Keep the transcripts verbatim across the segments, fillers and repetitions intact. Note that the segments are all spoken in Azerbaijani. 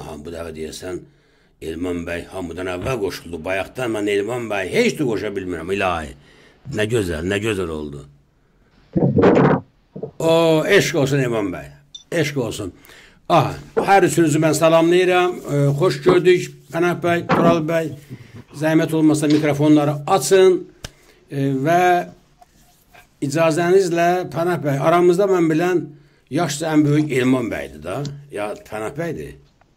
aha, bu dəfə deyəsən, Elman bəy hamıdan əvvəl qoşuldu. Bayaqdan mən Elman bəy heç də qoşa bilmirəm, ilahi. Nə gözəl, nə gözəl oldu. O, eşq olsun Elman bəy, eşq olsun. Aha, hər üçünüzü mən salamlayıram. E, xoş gördük, Pənah bəy, Tural bəy. Zəhmət olmasa mikrofonları açın e, və icazənizlə Pənah bəy, aramızda mən bilən yaşca ən böyük Elman bəydir da. Ya Pənah bəydir.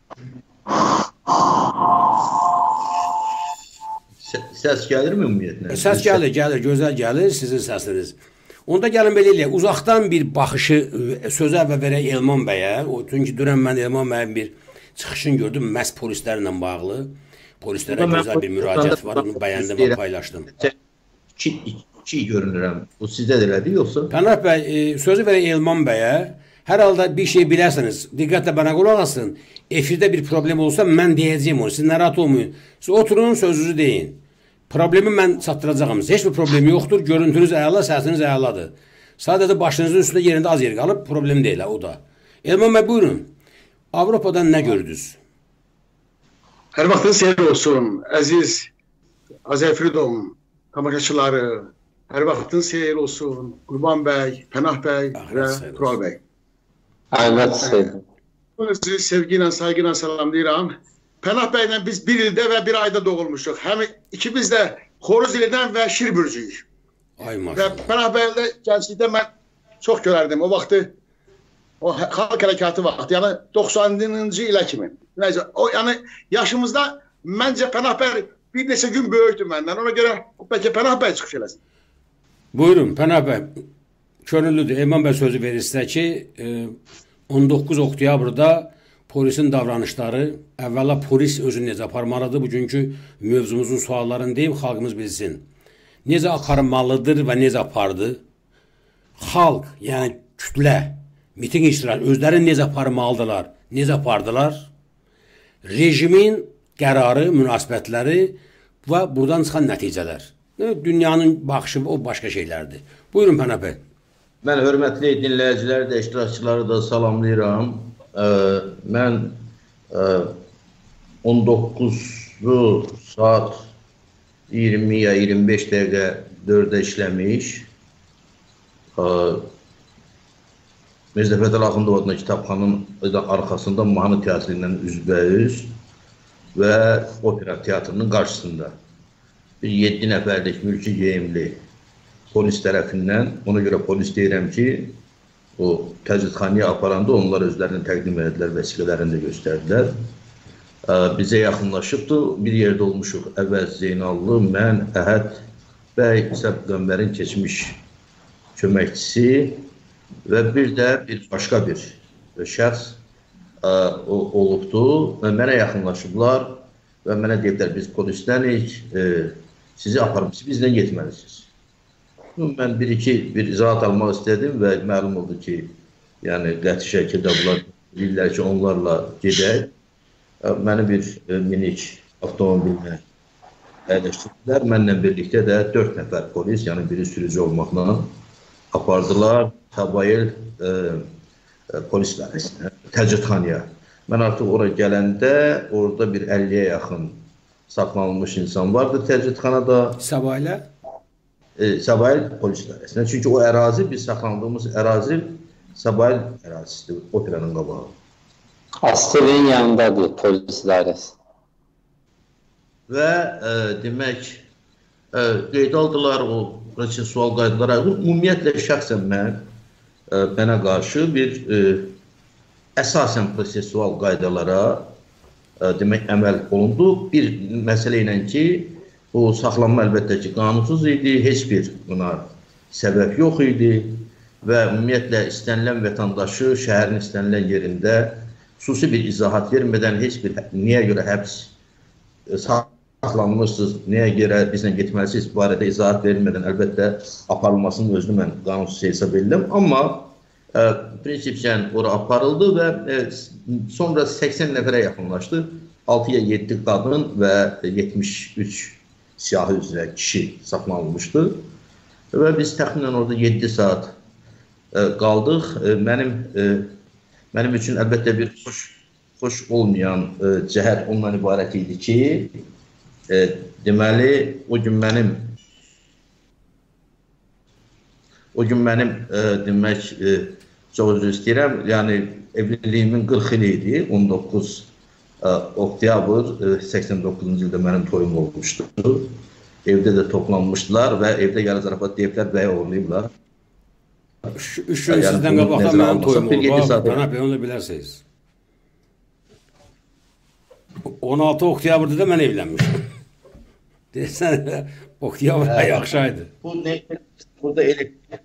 Səs gəlirmi ümumiyyətlə? Səs gəlir, gəlir, gözəl gəlir sizin səsiniz. Onda gəlin belə eləyək, uzaqdan bir baxışı sözə və verək Elman bəyə. Çünki dünən mən Elman bəyin bir çıxışını gördüm, məhz polislərlə bağlı. Polislərə gözəl bir müraciət var, onu bəyəndim və paylaşdım. İki görünürəm, bu sizdə də elədir, yoxsa? Pənah bəy, e, sözü verək Elman bəyə. Hər halda bir şey bilərsiniz, diqqətlə bana qulaq asın. Efirdə bir problem olsa mən deyəcəyim onu, siz narahat olmayın. Siz oturun, sözünüzü deyin. Problemi mən çatdıracağım. Heç bir problem yoxdur, görüntünüz əla, səsiniz əladır. Sadəcə başınızın üstündə yerində az yer qalıb, problem deyil, o da. Elman bəy, buyurun. Avropadan nə gördünüz? Hər vaxtınız xeyir olsun, əziz Azərfridom tamaşaçıları. Hər vaxtınız xeyir olsun, Qurban bəy, Pənah bəy və Tural bəy. Əlbət xeyir. Sizi sevgi ilə, sayğı ilə salamlayıram. Pənah bəylə biz bir ildə və bir ayda doğulmuşuq. Həm ikimiz də Xoruz ilindən və Şir bürcüyük. Ay maşallah. Və Pənah bəylə gənclikdə mən çox görərdim. O vaxtı, o xalq hərəkatı vaxtı, yəni doxsanıncı ilə kimi. Nəyəcə, o, yəni yaşımızda məncə Pənah bəy bir neçə gün böyükdür məndən. Ona görə bəlkə Pənah bəy çıxış eləsin. Buyurun, Pənah bəy. Könüllüdür. Elman bəy sözü verir sizə ki, on doqquz oktyabrda polisin davranışları, əvvəla polis özünü necə aparmalıdır, bugünkü mövzumuzun suallarını deyim, xalqımız bilsin. Necə aparmalıdır və necə apardı? Xalq, yəni kütlə, miting iştirak, özləri necə aparmalıdırlar, necə apardılar? Rejimin qərarı, münasibətləri və buradan çıxan nəticələr. Dünyanın baxışı o başqa şeylərdir. Buyurun Pənah bəy. Mən hörmətli dinləyiciləri də, iştirakçıları da salamlayıram. Ə, mən ə, on doqquzu saat iyirmiyə iyirmi beş dəqiqə dördə işləmiş. Ə, Mirzə Fətəli Axundov adına kitabxananın arxasında mahnı teatrı ilə üzbəüz və opera teatrının qarşısında bir yeddi nəfərlik mülki geyimli polis tərəfindən, ona görə polis deyirəm ki, o təcridxanaya aparanda onlar özlərini təqdim edilər, vəsiqələrini də göstərdilər. Bizə yaxınlaşıbdı, bir yerdə olmuşuq Əvəz Zeynallı, mən, Əhəd bəy, İsa Qəmbərin keçmiş köməkçisi və bir də bir başqa bir şəxs olubdu və mənə yaxınlaşıblar və mənə deyiblər, biz polislənik, sizi aparıb, siz bizdən getməlisiniz. Mən bir-iki bir izahat almaq istədim və məlum oldu ki, yəni qəti şəkildə bunlar deyirlər ki, onlarla gedək. Məni bir minik avtomobilinə əyləşdirdilər. Mənlə birlikdə də dörd nəfər polis, yəni biri sürücü olmaqla apardılar Tabayel polis idarəsinə, təcridxanaya. Mən artıq oraya gələndə orada bir əlliyə yaxın saxlanılmış insan vardı təcridxanada. Sabahlə? Sabahil polis idarəsinə. Çünki o ərazi, biz saxlandığımız ərazi Sabahil ərazisidir, operanın qabağı. Astelin yanındadır polis idarəsi. Və e, demək, e, qeyd aldılar o sual qaydalara. Ümumiyyətlə, şəxsən mən e, mənə qarşı bir e, əsasən prosesual qaydalara e, demək, əməl olundu. Bir məsələ ilə ki, bu saxlanma əlbəttə ki, qanunsuz idi, heç bir buna səbəb yox idi və ümumiyyətlə istənilən vətəndaşı şəhərin istənilən yerində xüsusi bir izahat vermədən heç bir niyə görə həbs saxlanmışsınız, niyə görə bizlə getməlisiniz barədə izahat verilmədən əlbəttə aparılmasının özünü mən qanunsuz hesab edirəm. Amma e, prinsipcən ora aparıldı və e, sonra səksən nəfərə yaxınlaşdı. altıya yeddi qadın və yetmiş üç siyahı üzrə kişi saxlanılmışdı. Və biz təxminən orada yeddi saat e, qaldıq. E, mənim, e, mənim üçün əlbəttə bir xoş, xoş olmayan e, cəhət ondan ibarət idi ki, e, deməli, o gün mənim o gün mənim e, demək, e, çox üzr istəyirəm, yəni evliliyimin qırx ili idi, on doqquz e, oktyabr e, səksən doqquzuncu ildə mənim toyum olmuşdu. Evdə də toplanmışdılar və evdə yarı zarafat deyiblər, bəyə oğurlayıblar. Üç gün yəni, sizdən qabaqda mənim toyum oldu. Pənah bəy, onu da bilərsiniz. on altı oktyabrda da mən evlənmişdim. Deyirsən, oktyabr ay yaxşaydı. Bu nə? Burada elektrik.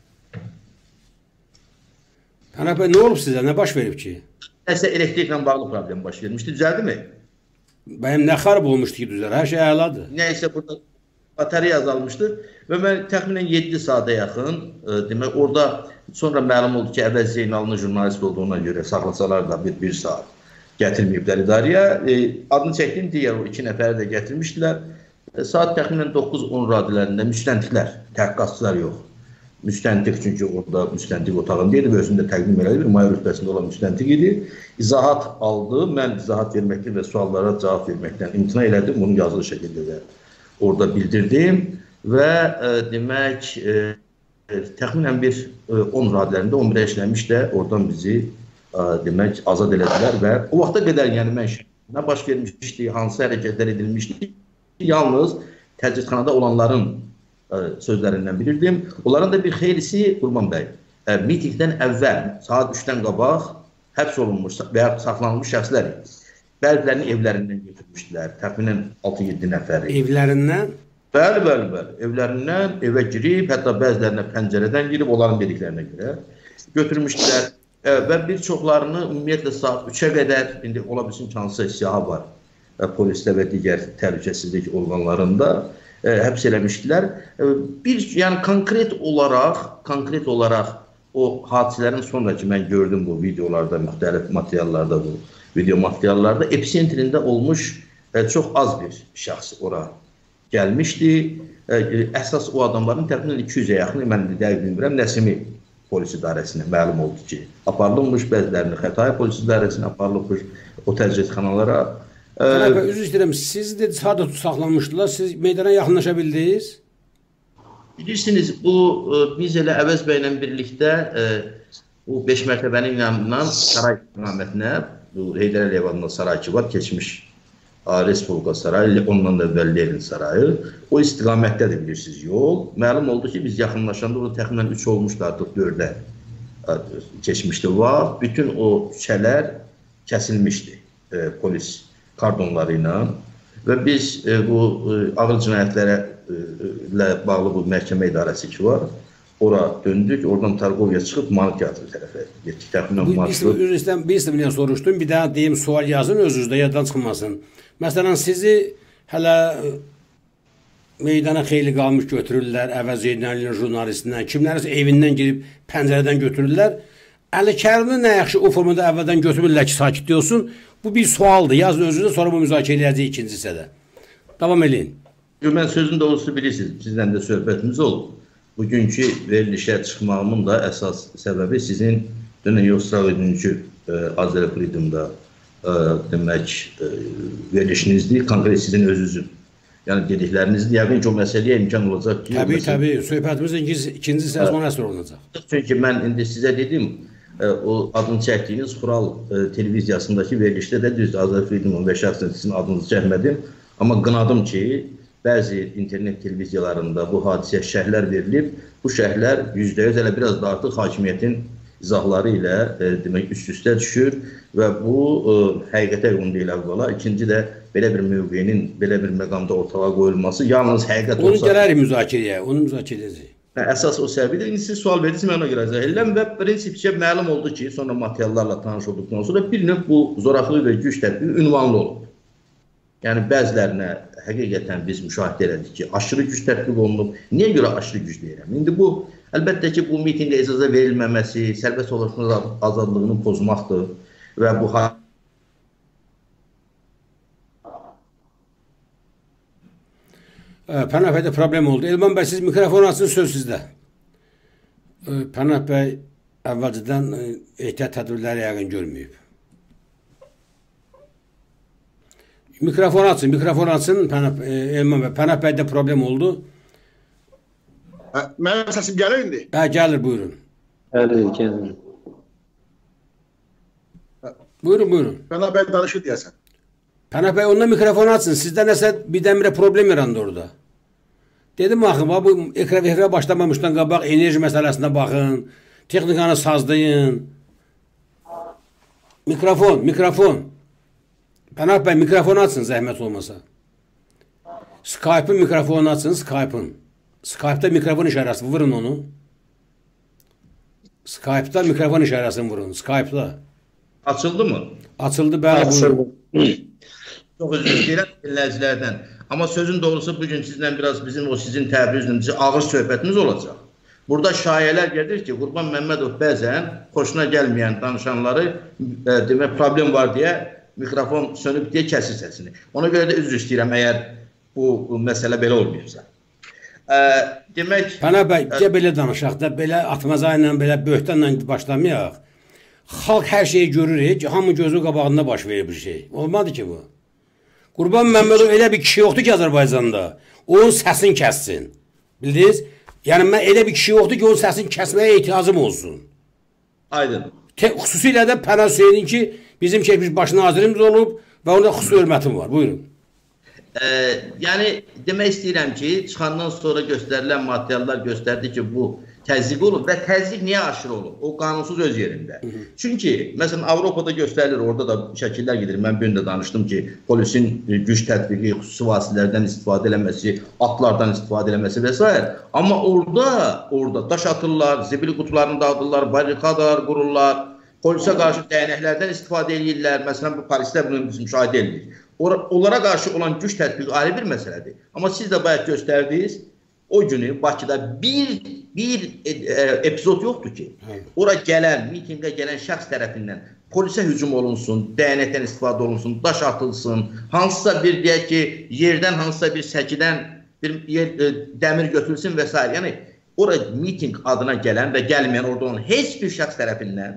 Pənah bəy, nə olub sizə? Nə baş verib ki? Nəsə elektriklə bağlı problem baş vermişdi. Düzəldi mi? Bəyim nə xarab olmuşdu ki, düzəl? Hər şey əladır. Nəysə burada batarya azalmışdı və mən təxminən yeddi saata yaxın, e, demək, orada sonra məlum oldu ki, Əvəz Zeynalının jurnalist olduğuna görə saxlasalar da bir, bir saat gətirməyiblər idarəyə. E, adını çəkdiyim digər o iki nəfəri də gətirmişdilər. E, saat təxminən doqquz on radələrində müstəntiqlər, təhqiqatçılar yox. Müstəntiq, çünki orada müstəntiq otağında idi və özünü də təqdim elədi, bir mayor rütbəsində olan müstəntiq idi. İzahat aldı, mən izahat verməkdən və suallara cavab verməkdən imtina elədim, bunu yazılı şəkildə də orada bildirdim və e, demək, e, e, təxminən bir e, on radələrində on birə işləmiş də oradan bizi e, demək, azad elədilər və o vaxta qədər, yəni mən nə baş vermişdi, hansı hərəkətlər edilmişdi, yalnız təcridxanada olanların e, sözlərindən bilirdim. Onların da bir xeyrisi, Qurban bəy, e, mitingdən əvvəl, saat üçdən qabaq həbs olunmuş və ya saxlanılmış şəxslər idi. Bəzilərini evlərindən götürmüşdülər, təxminən altı yeddi nəfəri. Evlərindən? Bəli, bəli, bəli. Evlərindən evə girib, hətta bəzilərinə pəncərədən girib, onların dediklərinə görə götürmüşdülər. E, və bir çoxlarını ümumiyyətlə saat üçə qədər, indi ola bilsin ki, hansısa siyahı var, e, polisdə və digər təhlükəsizlik orqanlarında e, həbs eləmişdilər. E, bir, yəni konkret olaraq, konkret olaraq o hadisələrin sonraki mən gördüm bu videolarda, müxtəlif materiallarda bu. Video materiallarda episentrində olmuş e, çox az bir şəxs ora gəlmişdi. E, əsas o adamların təxminən iki yüzə yaxını, mən dəqiq bilmirəm, Nəsimi polis idarəsinə məlum oldu ki, aparılmış, bəzilərini Xətai polis idarəsinə aparılmış, o təcridxanalara. E, Üzr istəyirəm, siz də harada saxlanmışdılar, siz meydana yaxınlaşa bildiniz? Bilirsiniz, bu e, biz elə Əvəz bəylə birlikdə e, bu beş mərtəbənin yanından saray istiqamətinə, bu Heydər Əliyev adında saray ki var, keçmiş Respublika sarayı, ondan da əvvəl Lenin sarayı. O istiqamətdədir, bilirsiniz, yol. Məlum oldu ki, biz yaxınlaşanda orada təxminən üç olmuşdu, artıq dördə keçmişdi vaxt. Bütün o küçələr kəsilmişdi e, polis kardonları ilə və biz e, bu e, ağır cinayətlərə ilə bağlı bu məhkəmə idarəsi ki var, ora döndük, oradan Targovya çıxıb Mani Teatrı tərəfə getdik. Təxminən marşrut. Bir istəm, bir istəm bir soruşdum, bir daha deyim, sual yazın, özünüzdə yaddan çıxmasın. Məsələn, sizi hələ meydana xeyli qalmış götürürlər, Əvəz Zeynalinin jurnalistindən, kimlərisə evindən girib pəncərədən götürürlər. Əli Kərimi nə yaxşı o formada əvvəldən götürürlər ki, sakitlik olsun. Bu bir sualdır. Yazın özünüzdə, sonra bu müzakirə edəcəyik ikinci hissədə. Davam eləyin. Mən sözün doğrusu bilirsiniz, sizdən də söhbətimiz olub. Bugünkü verilişə çıxmağımın da əsas səbəbi sizin dünən yoxsal ödüncü Azərbaycan Freedom'da e, demək e, verilişinizdir, konkret sizin özünüzün. Yəni dediklərinizdir, yəqin ki o məsələyə imkan olacaq ki... Təbii, məsələ... təbii, söhbətimiz ikinci, ikinci sezon əsr olunacaq. Çünki mən indi sizə dedim, e, o adını çəkdiyiniz Xural e, televiziyasındakı verilişdə də düzdür, Azərbaycan Freedom'un və şəxsən sizin adınızı çəkmədim, amma qınadım ki, bəzi internet televiziyalarında bu hadisəyə şərhlər verilib. Bu şərhlər yüzdə yüz elə biraz da artıq hakimiyyətin izahları ilə e, demək üst-üstə düşür və bu e, həqiqətə uyğun deyil əvvəla. İkinci də belə bir mövqeyinin belə bir məqamda ortalığa qoyulması yalnız həqiqət onu olsa... Onu gələrik müzakirəyə, onu müzakirə edəcəyik. Əsas o səbəbidir. İndi siz sual verdiniz, mən ona görə izah edirəm və prinsipcə məlum oldu ki, sonra materiallarla tanış olduqdan sonra bir növ bu zorakılıq və güc tətbiqi ünvanlı olub. Yəni bəzilərinə həqiqətən biz müşahidə elədik ki, aşırı güc tətbiq olunub. Niyə görə aşırı güc deyirəm? İndi bu, əlbəttə ki, bu mitingdə icazə verilməməsi, sərbəst oluşun azadlığını pozmaqdır və bu Pənah bəydə problem oldu. Elman bəy, siz mikrofon açın, söz sizdə. Pənah bəy əvvəlcədən ehtiyat tədbirləri yəqin görməyib. Mikrofon açın, mikrofon açın. Pənah, e, Elman bəy, Pənah bəydə problem oldu. Hə, mənim səsim gəlir indi. Hə, gəlir, buyurun. Gəlir, gəlir. Buyurun, buyurun. Pənah bəy danışır deyəsən. Pənah bəy, ondan mikrofon açın. Sizdə nəsə birdən-birə problem yarandı orada. Dedim, baxın, bu ekran vehrə başlamamışdan qabaq enerji məsələsinə baxın. Texnikanı sazlayın. Mikrofon, mikrofon. Pənah bəy, mikrofon açın, zəhmət olmasa. Skype'ın mikrofonu açın, Skype'ın. Skype'da mikrofon işarəsi, vurun onu. Skype'da mikrofon işarəsini vurun, Skype'da. Açıldı mı? Açıldı, bəli, buyurun. Çox özür diləyirəm dinləyicilərdən. Amma sözün doğrusu bugün sizlə biraz bizim o sizin təbrinizlə ağır söhbətimiz olacaq. Burada şayələr gedir ki, Qurban Məmmədov bəzən xoşuna gəlməyən danışanları e, demək problem var deyə mikrofon sönüb deyə kəsir səsini. Ona görə də üzr istəyirəm əgər bu, bu məsələ belə olmayıbsa. E, demək... Pənah bəy, e, belə danışaq da, belə atmaza ilə, belə böhtanla başlamayaq. Xalq hər şeyi görür ki, hamı gözü qabağında baş verir bir şey. Olmadı ki bu. Qurban Məmmədov elə bir kişi yoxdur ki, Azərbaycanda. Onun səsini kəssin. Bildiniz? Yəni, mən elə bir kişi yoxdur ki, onun səsini kəsməyə ehtiyacım olsun. Aydın. Te, xüsusilə də Pənah Hüseynin ki, bizim keçmiş baş nazirimiz olub və onda xüsusi hörmətim var. Buyurun. E, yəni, demək istəyirəm ki, çıxandan sonra göstərilən materiallar göstərdi ki, bu təzyiq olub və təzyiq niyə aşırı olub? O qanunsuz öz yerində. Hı -hı. Çünki, məsələn, Avropada göstərilir, orada da şəkillər gedir. Mən bir də danışdım ki, polisin güc tətbiqi, xüsusi vasitələrdən istifadə eləməsi, atlardan istifadə eləməsi və s. Amma orada, orada daş atırlar, zibil qutularını dağıdırlar, barrikaдаlar qururlar, polisə qarşı dəyənəklərdən istifadə edirlər. Məsələn, bu Parisdə bunu biz müşahidə edirik. Onlara qarşı olan güc tətbiqi ayrı bir məsələdir. Amma siz də bayaq göstərdiniz, o günü Bakıda bir, bir e, e, epizod yoxdur ki, ora gələn, mitingə gələn şəxs tərəfindən polisə hücum olunsun, dəyənəkdən istifadə olunsun, daş atılsın, hansısa bir, deyək ki, yerdən hansısa bir səkidən bir yer, e, dəmir götürülsün və s. Yəni, ora miting adına gələn və gəlməyən orada olan heç bir şəxs tərəfindən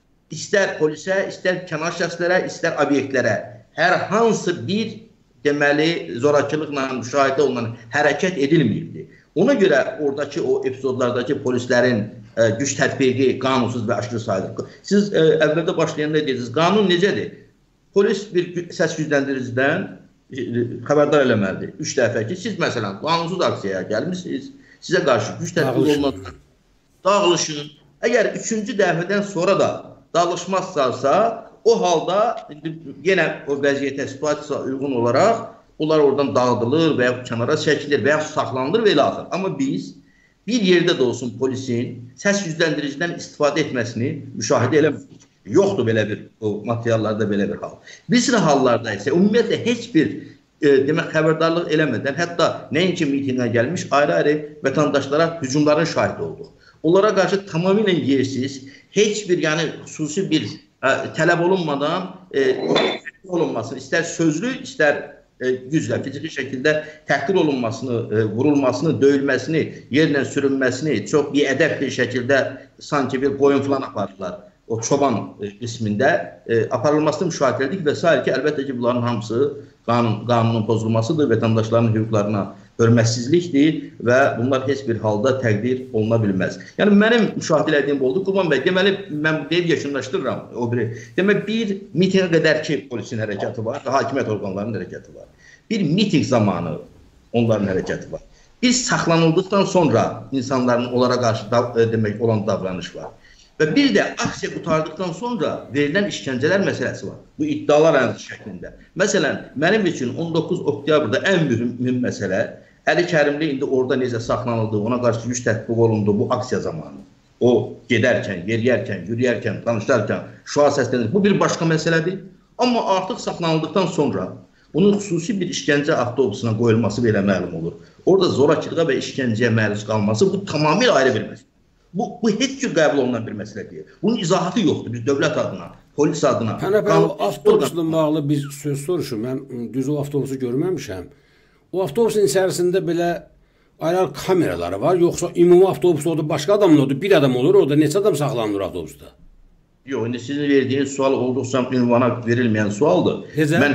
istər polisə, istər kənar şəxslərə, istər obyektlərə hər hansı bir deməli zorakılıqla müşahidə olunan hərəkət edilməyibdir. Ona görə oradakı o epizodlardakı polislərin e, güc tətbiqi qanunsuz və aşırı sayılır. Siz e, əvvəldə başlayanda deyirsiniz, qanun necədir? Polis bir səs gücləndiricidən e, xəbərdar eləməlidir. Üç dəfə ki, siz məsələn qanunsuz aksiyaya gəlmişsiniz, sizə qarşı güc tətbiqi olmalıdır. Dağılışın. Əgər üçüncü dəfədən sonra da dağılışmazsa, o halda yenə o vəziyyətə, situasiyaya uyğun olaraq onlar oradan dağıdılır və ya kənara çəkilir və ya saxlanılır və elə axır. Amma biz bir yerdə də olsun polisin səs gücləndiricidən istifadə etməsini müşahidə eləmirik. Yoxdur belə bir o materiallarda belə bir hal. Bir sıra hallarda isə ümumiyyətlə heç bir e, demək xəbərdarlıq eləmədən, hətta nəinki mitingə gəlmiş ayrı-ayrı vətəndaşlara hücumların şahidi olduq. Onlara qarşı tamamilə yersiz, heç bir yəni xüsusi bir ə, tələb olunmadan e, olunmasını, istər sözlü, istər e, güclə, fiziki şəkildə təhqir olunmasını, e, vurulmasını, döyülməsini, yerlə sürünməsini çox biədəb bir şəkildə sanki bir qoyun falan apardılar. O çoban e, qismində e, aparılmasını müşahidə etdik və s. ki, əlbəttə ki, bunların hamısı qanun, qanunun pozulmasıdır, vətəndaşların hüquqlarına hörmətsizlikdir və bunlar heç bir halda təqdir oluna bilməz. Yəni, mənim müşahidə etdiyim oldu. Qurban bəy, deməli, mən deyib yekunlaşdırıram o biri. Demək, bir mitingə qədər ki, polisin hərəkəti var, hakimiyyət orqanlarının hərəkəti var. Bir miting zamanı onların hərəkəti var. Bir saxlanıldıqdan sonra insanların onlara qarşı da, demək, olan davranış var. Və bir də aksiya qutardıqdan sonra verilən işgəncələr məsələsi var. Bu iddialar ənzi şəklində. Məsələn, mənim üçün on doqquz oktyabrda ən mühüm, mühüm məsələ Əli Kərimli indi orada necə saxlanıldı, ona qarşı güc tətbiq olundu bu aksiya zamanı. O gedərkən, yeriyərkən, yürüyərkən, danışarkən, şüa səslənir. Bu bir başqa məsələdir. Amma artıq saxlanıldıqdan sonra bunun xüsusi bir işgəncə avtobusuna qoyulması belə məlum olur. Orada zorakılığa və işgəncəyə məruz qalması bu tamamilə ayrı bir məsələ. Bu, bu heç cür qəbul olunan bir məsələ deyil. Bunun izahatı yoxdur biz dövlət adına, polis adına. Pənah bəy, o avtobusla bağlı bir söz soruşum. Mən düz o avtobusu görməmişəm. O avtobusun içərisində belə ayrı kameraları var, yoxsa ümumi avtobusda odur, başqa adam odur, bir adam olur, orada neçə adam saxlanılır avtobusda? Yox, indi sizin verdiyiniz sual olduqca ünvana verilməyən sualdır. Necə? Mən hər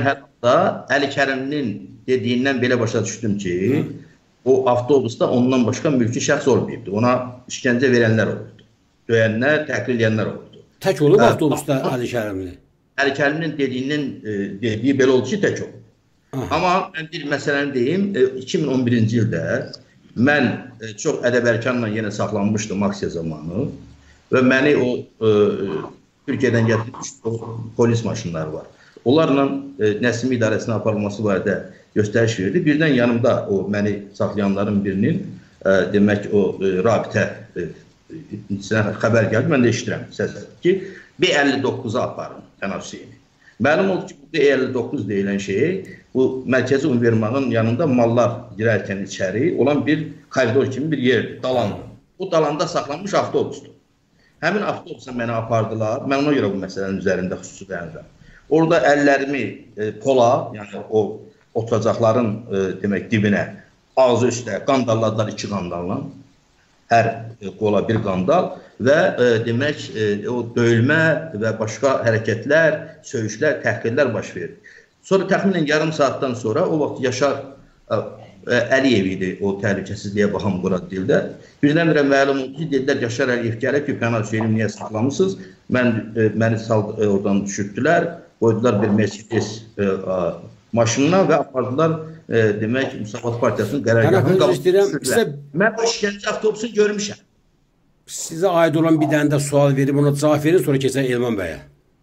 da Əli Kərimlinin dediyindən belə başa düşdüm ki, Hı. o avtobusda ondan başqa mülki şəxs olmayıbdı. Ona işgəncə verənlər olurdu. Döyənlər, təhqir edənlər olurdu. Tək olub hə, avtobusda Əli Kərimli? Əli Kərimlinin dediyindən e, dediyi belə oldu ki, tək olub. Aha. Amma mən bir məsələni deyim, e, iki min on birinci ildə mən e, çox ədəb-ərkanla yenə saxlanmışdım aksiya zamanı və məni o e, Türkiyədən gətirmiş o polis maşınları var. Onlarla e, Nəsim idarəsinə aparılması barədə göstəriş verdi. Birdən yanımda o məni saxlayanların birinin e, demək o e, rabitə e, xəbər gəldi. Mən də eşidirəm səs ki, B əlli doqquza aparın Pənah Hüseyni. Məlum oldu ki, B əlli doqquz deyilən şey bu mərkəzi univermağın yanında mallar girərkən içəri olan bir koridor kimi bir yerdir, dalandır. Bu dalanda saxlanmış avtobusdur. Həmin avtobusa məni apardılar. Mən ona görə bu məsələnin üzərində xüsusi dayanıram. Orada əllərimi e, pola, yəni o oturacaqların e, demək dibinə, ağzı üstə qandalladılar iki qandalla. Hər e, qola bir qandal və e, demək e, o döyülmə və başqa hərəkətlər, söyüşlər, təhqirlər baş verdi. Sonra təxminən yarım saatdan sonra o vaxt Yaşar e, Əliyev idi o təhlükəsizliyə baxan Murad dildə. Birdən-birə məlum oldu ki, dedilər Yaşar Əliyev gəlib ki, Pənah Hüseyni niyə saxlamısınız? Mən, e, məni sal, e, oradan düşürtdülər, qoydular bir Mercedes e, a, maşınına və apardılar e, demək Müsavat Partiyasının qərargahını qabı. Mən o işgəncə avtobusunu görmüşəm. Sizə aid olan bir dənə də sual verib, ona cavab verin, sonra keçək Elman bəyə.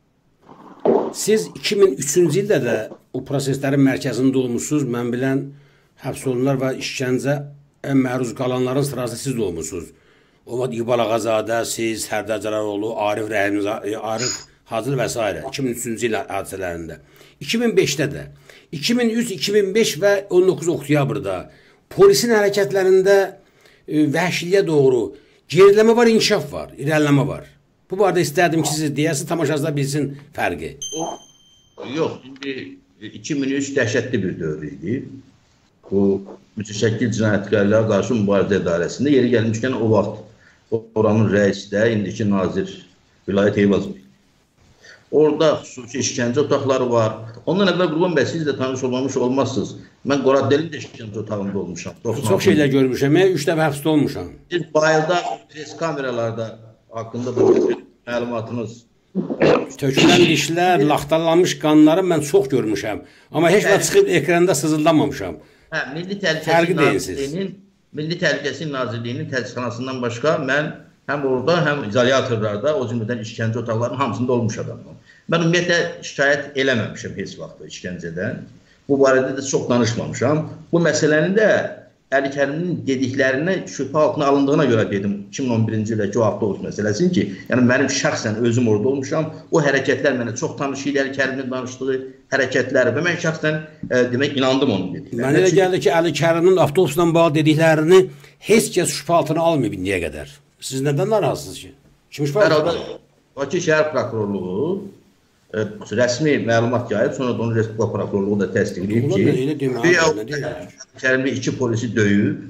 Siz iki min üçüncü ildə də o proseslərin mərkəzində olmuşsunuz, mən bilən həbs olunlar və işgəncə ən məruz qalanların sırasında siz də olmuşsunuz. O vaxt İqbal Ağazadə, siz, Sərdar Cəlaroğlu, Arif Rəhim, Arif Hacı və s. iki min üçüncü il hadisələrində. iki min beşdə də, iki min üç, iki min beş və on doqquz oktyabrda polisin hərəkətlərində e, vəhşiliyə doğru geriləmə var, inkişaf var, irəliləmə var. Bu barədə istərdim ki, siz deyəsiniz, tamaşaçılar bilsin fərqi. Yox, indi iki min üç dəhşətli bir dövr idi. Bu mütəşəkkil cinayətkarlara qarşı mübarizə idarəsində yeri gəlmişkən o vaxt oranın rəisi də indiki nazir Vilayət Eyvazov. Orada xüsusi işgəncə otaqları var. Ondan əvvəl Qurban bəy, siz də tanış olmamış olmazsınız. Mən Qoraddelin də işgəncə otağında olmuşam. Çox şeylər görmüşəm, üç dəfə həbsdə olmuşam. Siz bayılda pres kameralarda haqqında da məlumatınız. Tökülən dişlər, laxtalanmış qanları mən çox görmüşəm. Amma heç vaxt çıxıb ekranda sızıldamamışam. Hə, Milli Təhlükəsizlik Nazirliyinin Milli Təhlükəsizlik Nazirliyinin tədqiqatxanasından başqa mən həm orada, həm izolyatorlarda, o cümlədən işgəncə otaqlarının hamısında olmuş adamım. Mən ümumiyyətlə şikayət eləməmişəm heç vaxt işgəncədən. Bu barədə də çox danışmamışam. Bu məsələnin də Əli Kərimlinin dediklərinə şübhə altına alındığına görə dedim iki min on birinci ildə ki, o avtobus məsələsini ki, yəni mənim şəxsən özüm orada olmuşam. O hərəkətlər mənə çox tanış idi, Əli Kərimlinin danışdığı hərəkətləri və mən şəxsən e, demək inandım onun dediklərinə. Mənə elə gəldi ki, Əli Kərimlinin avtobusla bağlı dediklərini heç kəs şübhə altına almayıb indiyə qədər. Siz nədən narazısınız ki? Kim şübhə altına alır? Bakı şəhər prokurorluğu e, rəsmi məlumat yayıb, sonra da onun Respublika prokurorluğu da təsdiqləyib ki, Kərimli iki polisi döyüb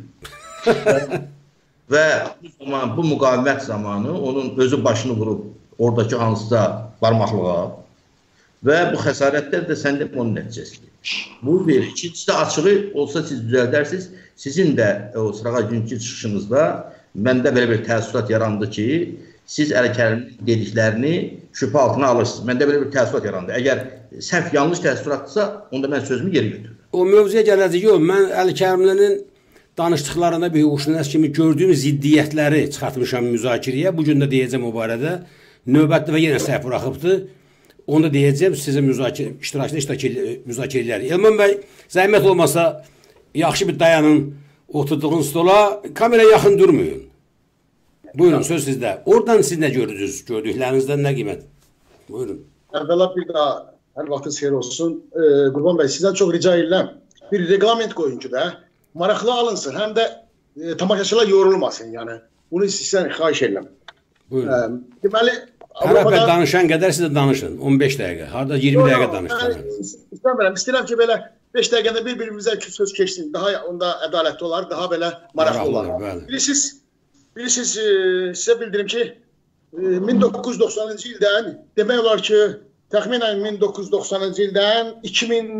və bu, zaman, bu müqavimət zamanı onun özü başını vurub oradakı hansısa barmaqlığa və bu xəsarətlər də səndə onun nəticəsidir. Bu bir. İkincisi də açığı olsa siz düzəldərsiniz, sizin də o sırağa günkü çıxışınızda məndə belə bir təəssürat yarandı ki, siz Əli Kərimlinin dediklərini şübhə altına alırsınız. Məndə belə bir təəssürat yarandı. Əgər səhv yanlış təəssüratdırsa, onda mən sözümü geri götürürüm. O mövzuya gələcək yox. Mən Əli Kərimlinin danışdıqlarında bir hüquqşünas kimi gördüyüm ziddiyyətləri çıxartmışam müzakirəyə. Bugün də deyəcəm o barədə. Növbətli və yenə səhv buraxıbdır. Onu da deyəcəm sizə müzakirə iştirakçı müzakirələr. Elman bəy, zəhmət olmasa yaxşı bir dayanın, oturduğun stola, kamera yaxın durmayın. Buyurun, söz sizdə. Oradan siz nə gördünüz? Gördüklərinizdən nə qiymət? Buyurun. Əvvəla bir daha hər vaxtın xeyir olsun. Ee, Qurban bəy, sizdən çox rica edirəm. Bir reglament qoyun ki də, maraqlı alınsın, həm də e, tamaşaçılar yorulmasın. Yəni, bunu sizdən xahiş edirəm. Buyurun. Ee, deməli, Avropada... Avropada danışan qədər siz də danışın. on beş dəqiqə. Harada iyirmi dəqiqə danışın. İstəmirəm. İstəyirəm ki, belə beş dəqiqədə bir-birimizə söz keçsin. Daha onda ədalətli olar, daha belə maraqlı olar. olar bilirsiniz, bilirsiniz, sizə bildirim ki, min doqquz yüz doxsanıncı ildən, demək olar ki, təxminən min doqquz yüz doxsanıncı ildən iki min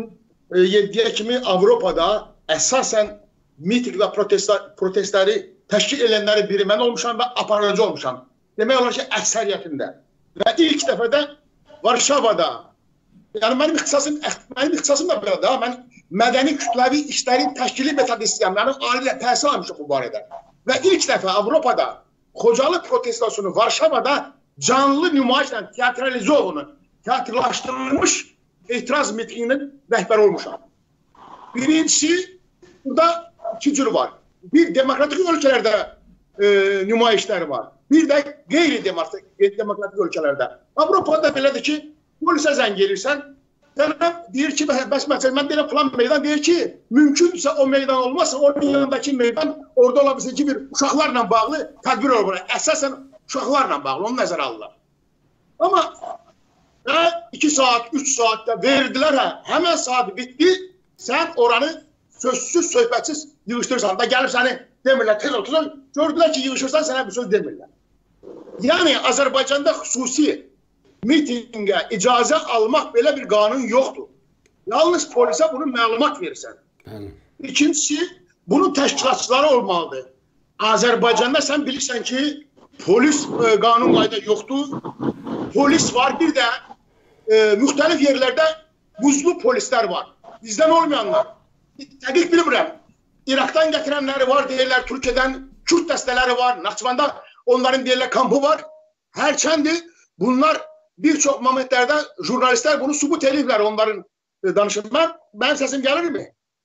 yeddiyə kimi Avropada əsasən miting və protestləri təşkil edənləri biri mən olmuşam və aparıcı olmuşam. Demək olar ki, əksəriyyətində. Və ilk dəfədə Varşavada, yəni mənim ixtisasım, mənim ixtisasım da belə da, mən mədəni kütləvi işlərin təşkili metodistiyəm, yəni ali təhsil almışım bu barədə. Və ilk dəfə Avropada Xocalı protestasyonu Varşavada canlı nümayişlə teatralizə olunur, teatrlaşdırılmış etiraz mitinginin rəhbəri olmuşam. Birincisi, burada iki cür var. Bir, demokratik ölkələrdə e, nümayişlər var. Bir də qeyri-demokratik ölkələrdə. Avropada belədir ki, polisə zəng gelirsən, deyir ki, bəs məsələn, mən deyirəm filan meydan, deyir ki, mümkünsə o meydan olmazsa, onun yanındakı meydan orada ola bilsin ki, bir uşaqlarla bağlı tədbir olur. Əsasən uşaqlarla bağlı, onu nəzərə alırlar. Amma və iki saat, üç saatda verdilər, hə, həmən saat bitdi, sən oranı sözsüz, söhbətsiz yığışdırırsan da gəlib səni demirlər, tez otursan, gördülər ki, yığışırsan, sənə bir söz demirlər. Yəni, Azərbaycanda xüsusi mitingə icazə almaq belə bir qanun yoxdur. Yalnız polisə bunu məlumat verirsən. İkincisi, bunun təşkilatçıları olmalıdır. Azərbaycanda sən bilirsən ki, polis e, qanun qayda yoxdur. Polis var, bir də e, müxtəlif yerlərdə buzlu polislər var. Bizdən olmayanlar. Dəqiq bilmirəm. İraqdan gətirənləri var, deyirlər, Türkiyədən Kürt dəstələri var, Naxçıvanda onların deyirlər kampı var. Hərçəndir, bunlar bir çox momentlərdə jurnalistlər bunu sübut ediblər onların e, danışımına. Mənim səsim gəlir mi?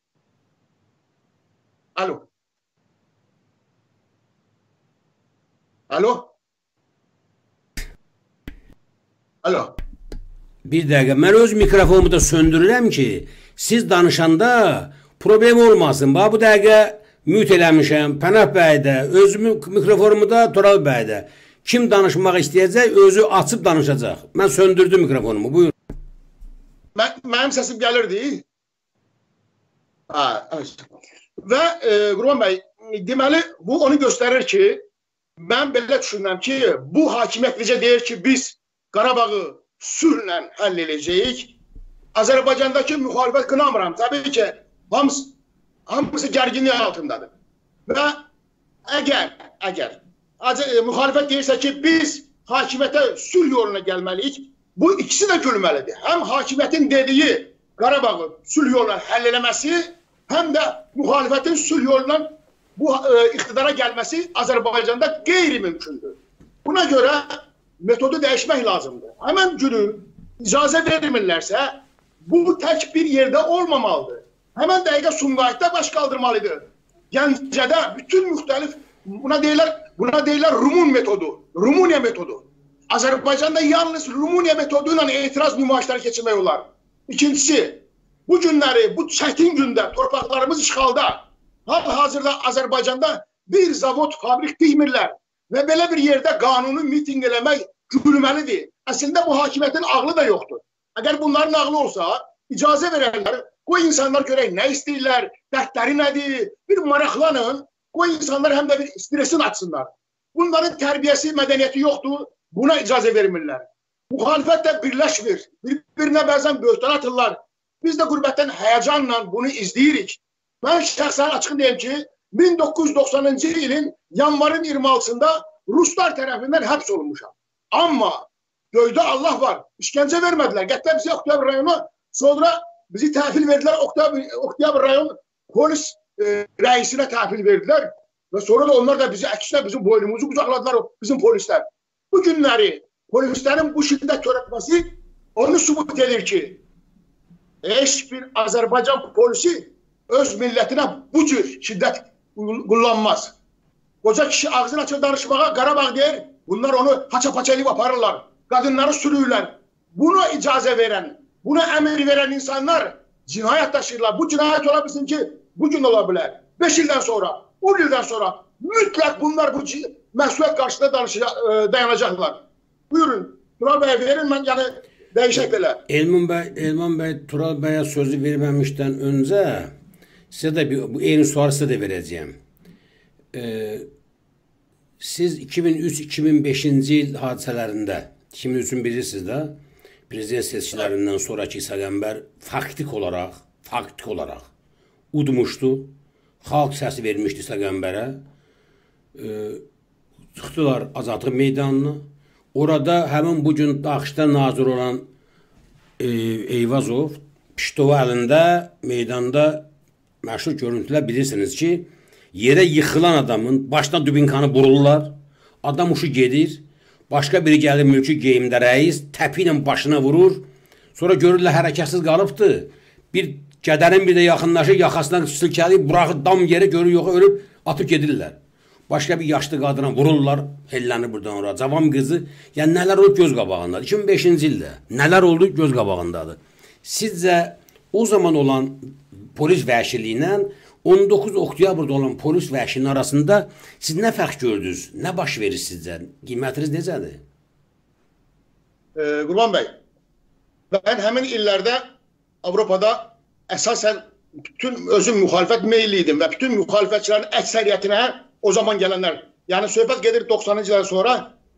Alo. Alo. Alo. Bir dəqiqə, mən öz mikrofonumu da söndürürəm ki, siz danışanda problem olmasın. Bax, bu dəqiqə müt eləmişəm, Pənah bəy də, öz mikrofonumu da Tural bəy də. Kim danışmaq istəyəcək, özü açıb danışacaq. Mən söndürdüm mikrofonumu, buyur. Mən, mənim səsim gəlirdi. Ha, evet. Və e, Qurban bəy, deməli, bu onu göstərir ki, mən belə düşünürəm ki, bu hakimiyyət necə deyir ki, biz Qarabağı sülhlə həll edəcəyik. Azərbaycandakı müxalifət qınamıram. Təbii ki, hamısı, hamısı gərginlik altındadır. Və əgər, əgər e, müxalifət deyirsə ki, biz hakimiyyətə sülh yoluna gəlməliyik, bu ikisi də gülməlidir. Həm hakimiyyətin dediyi Qarabağı sülh yoluna həll eləməsi, həm də müxalifətin sülh yolundan bu e, iqtidara gəlməsi Azərbaycanda qeyri-mümkündür. Buna görə metodu dəyişmək lazımdır. Həmən günü icazə vermirlərsə, bu tək bir yerdə olmamalıdır. Həmən dəqiqə Sumqayıtda baş qaldırmalıdır. Gəncədə bütün müxtəlif, buna deyirlər, buna deyirlər Rumun metodu, Rumuniya metodu. Azərbaycanda yalnız Rumuniya metodu ilə etiraz nümayişləri keçirmək olar. İkincisi, bu günləri, bu çətin gündə torpaqlarımız işğalda, hal-hazırda Azərbaycanda bir zavod, fabrik deymirlər. Və belə bir yerdə qanunu miting eləmək gülməlidir. Əslində bu hakimiyyətin ağlı da yoxdur. Əgər bunların ağlı olsa, icazə verərlər, qoy insanlar görək nə istəyirlər, dərdləri nədir, bir maraqlanın, qoy insanlar həm də bir stresin açsınlar. Bunların tərbiyəsi, mədəniyyəti yoxdur, buna icazə vermirlər. Müxalifət də birləşmir, bir-birinə bəzən böhtan atırlar. Biz də qürbətdən həyəcanla bunu izləyirik. Mən şəxsən açıq deyim ki, min doqquz yüz doxsanıncı ilin yanvarın iyirmi altısında Ruslar tərəfindən həbs olunmuşam. Amma göydə Allah var, işgəncə vermədilər. Gətirə bizi Oktyabr rayonu, sonra bizi təhvil verdilər, Oktyabr, Oktyabr rayon polis e, rəisinə təhvil verdilər. Və sonra da onlar da bizi əksinə bizim boynumuzu qucaqladılar, bizim polislər. Bu günləri polislərin bu şiddet törətməsi onu sübut edir ki, heç bir Azərbaycan polisi öz millətinə bu cür şiddət kullanmaz. Koca kişi ağzını açıp danışmağa Qarabağ deyir, bunlar onu haça-paça elib aparırlar, kadınları sürüyorlar. Buna icazə veren, buna emir veren insanlar cinayet taşırlar. Bu cinayet olabilsin ki, bugün olabilir. Beş ildən sonra, on ildən sonra mütləq bunlar bu məsuliyyət qarşısında danışacaq, dayanacaqlar. Buyurun, Tural bəy verin, mən yəni dəyişək belə. Elman bəy, Elman bəy Tural bəyə sözü verməmişdən öncə sizə də bir, bu eyni sualı sizə də verəcəyəm. Ee, siz iki min üç iki min beşinci il hadisələrində, iki min üçün bilirsiniz də, prezident seçkilərindən sonraki İsa Qəmbər faktik olaraq, faktik olaraq udmuşdu. Xalq səsi vermişdi Səqəmbərə. E, çıxdılar Azadlıq meydanına. Orada həmin bu gün Daxışda nazir olan e, Eyvazov piştovu əlində meydanda məşhur görüntülər bilirsiniz ki, yerə yıxılan adamın başına dubinkanı vururlar. Adam uşu gedir. Başqa biri gəlir mülki geyimdə rəis təpi ilə başına vurur. Sonra görürlər hərəkətsiz qalıbdı. Bir gədənin bir də yaxınlaşır, yaxasından silkəliyib, buraxır dam yeri görür, yox ölüb, atıb gedirlər. Başqa bir yaşlı qadına vururlar, hellənir buradan oraya. Cavan qızı, yəni nələr olub göz qabağındadır. iki min beşinci ildə nələr oldu göz qabağındadır. Sizcə o zaman olan polis vəhşiliyi ilə on doqquz oktyabrda olan polis vəhşiliyinin arasında siz nə fərq gördünüz? Nə baş verir sizcə? Qiymətiniz necədir? Ee, Qurban bəy, mən həmin illərdə Avropada əsasən bütün özüm müxalifət meyilli idim və bütün müxalifətçilərin əksəriyyətinə o zaman gələnlər, yəni söhbət gedir doxsanıncı ildən sonra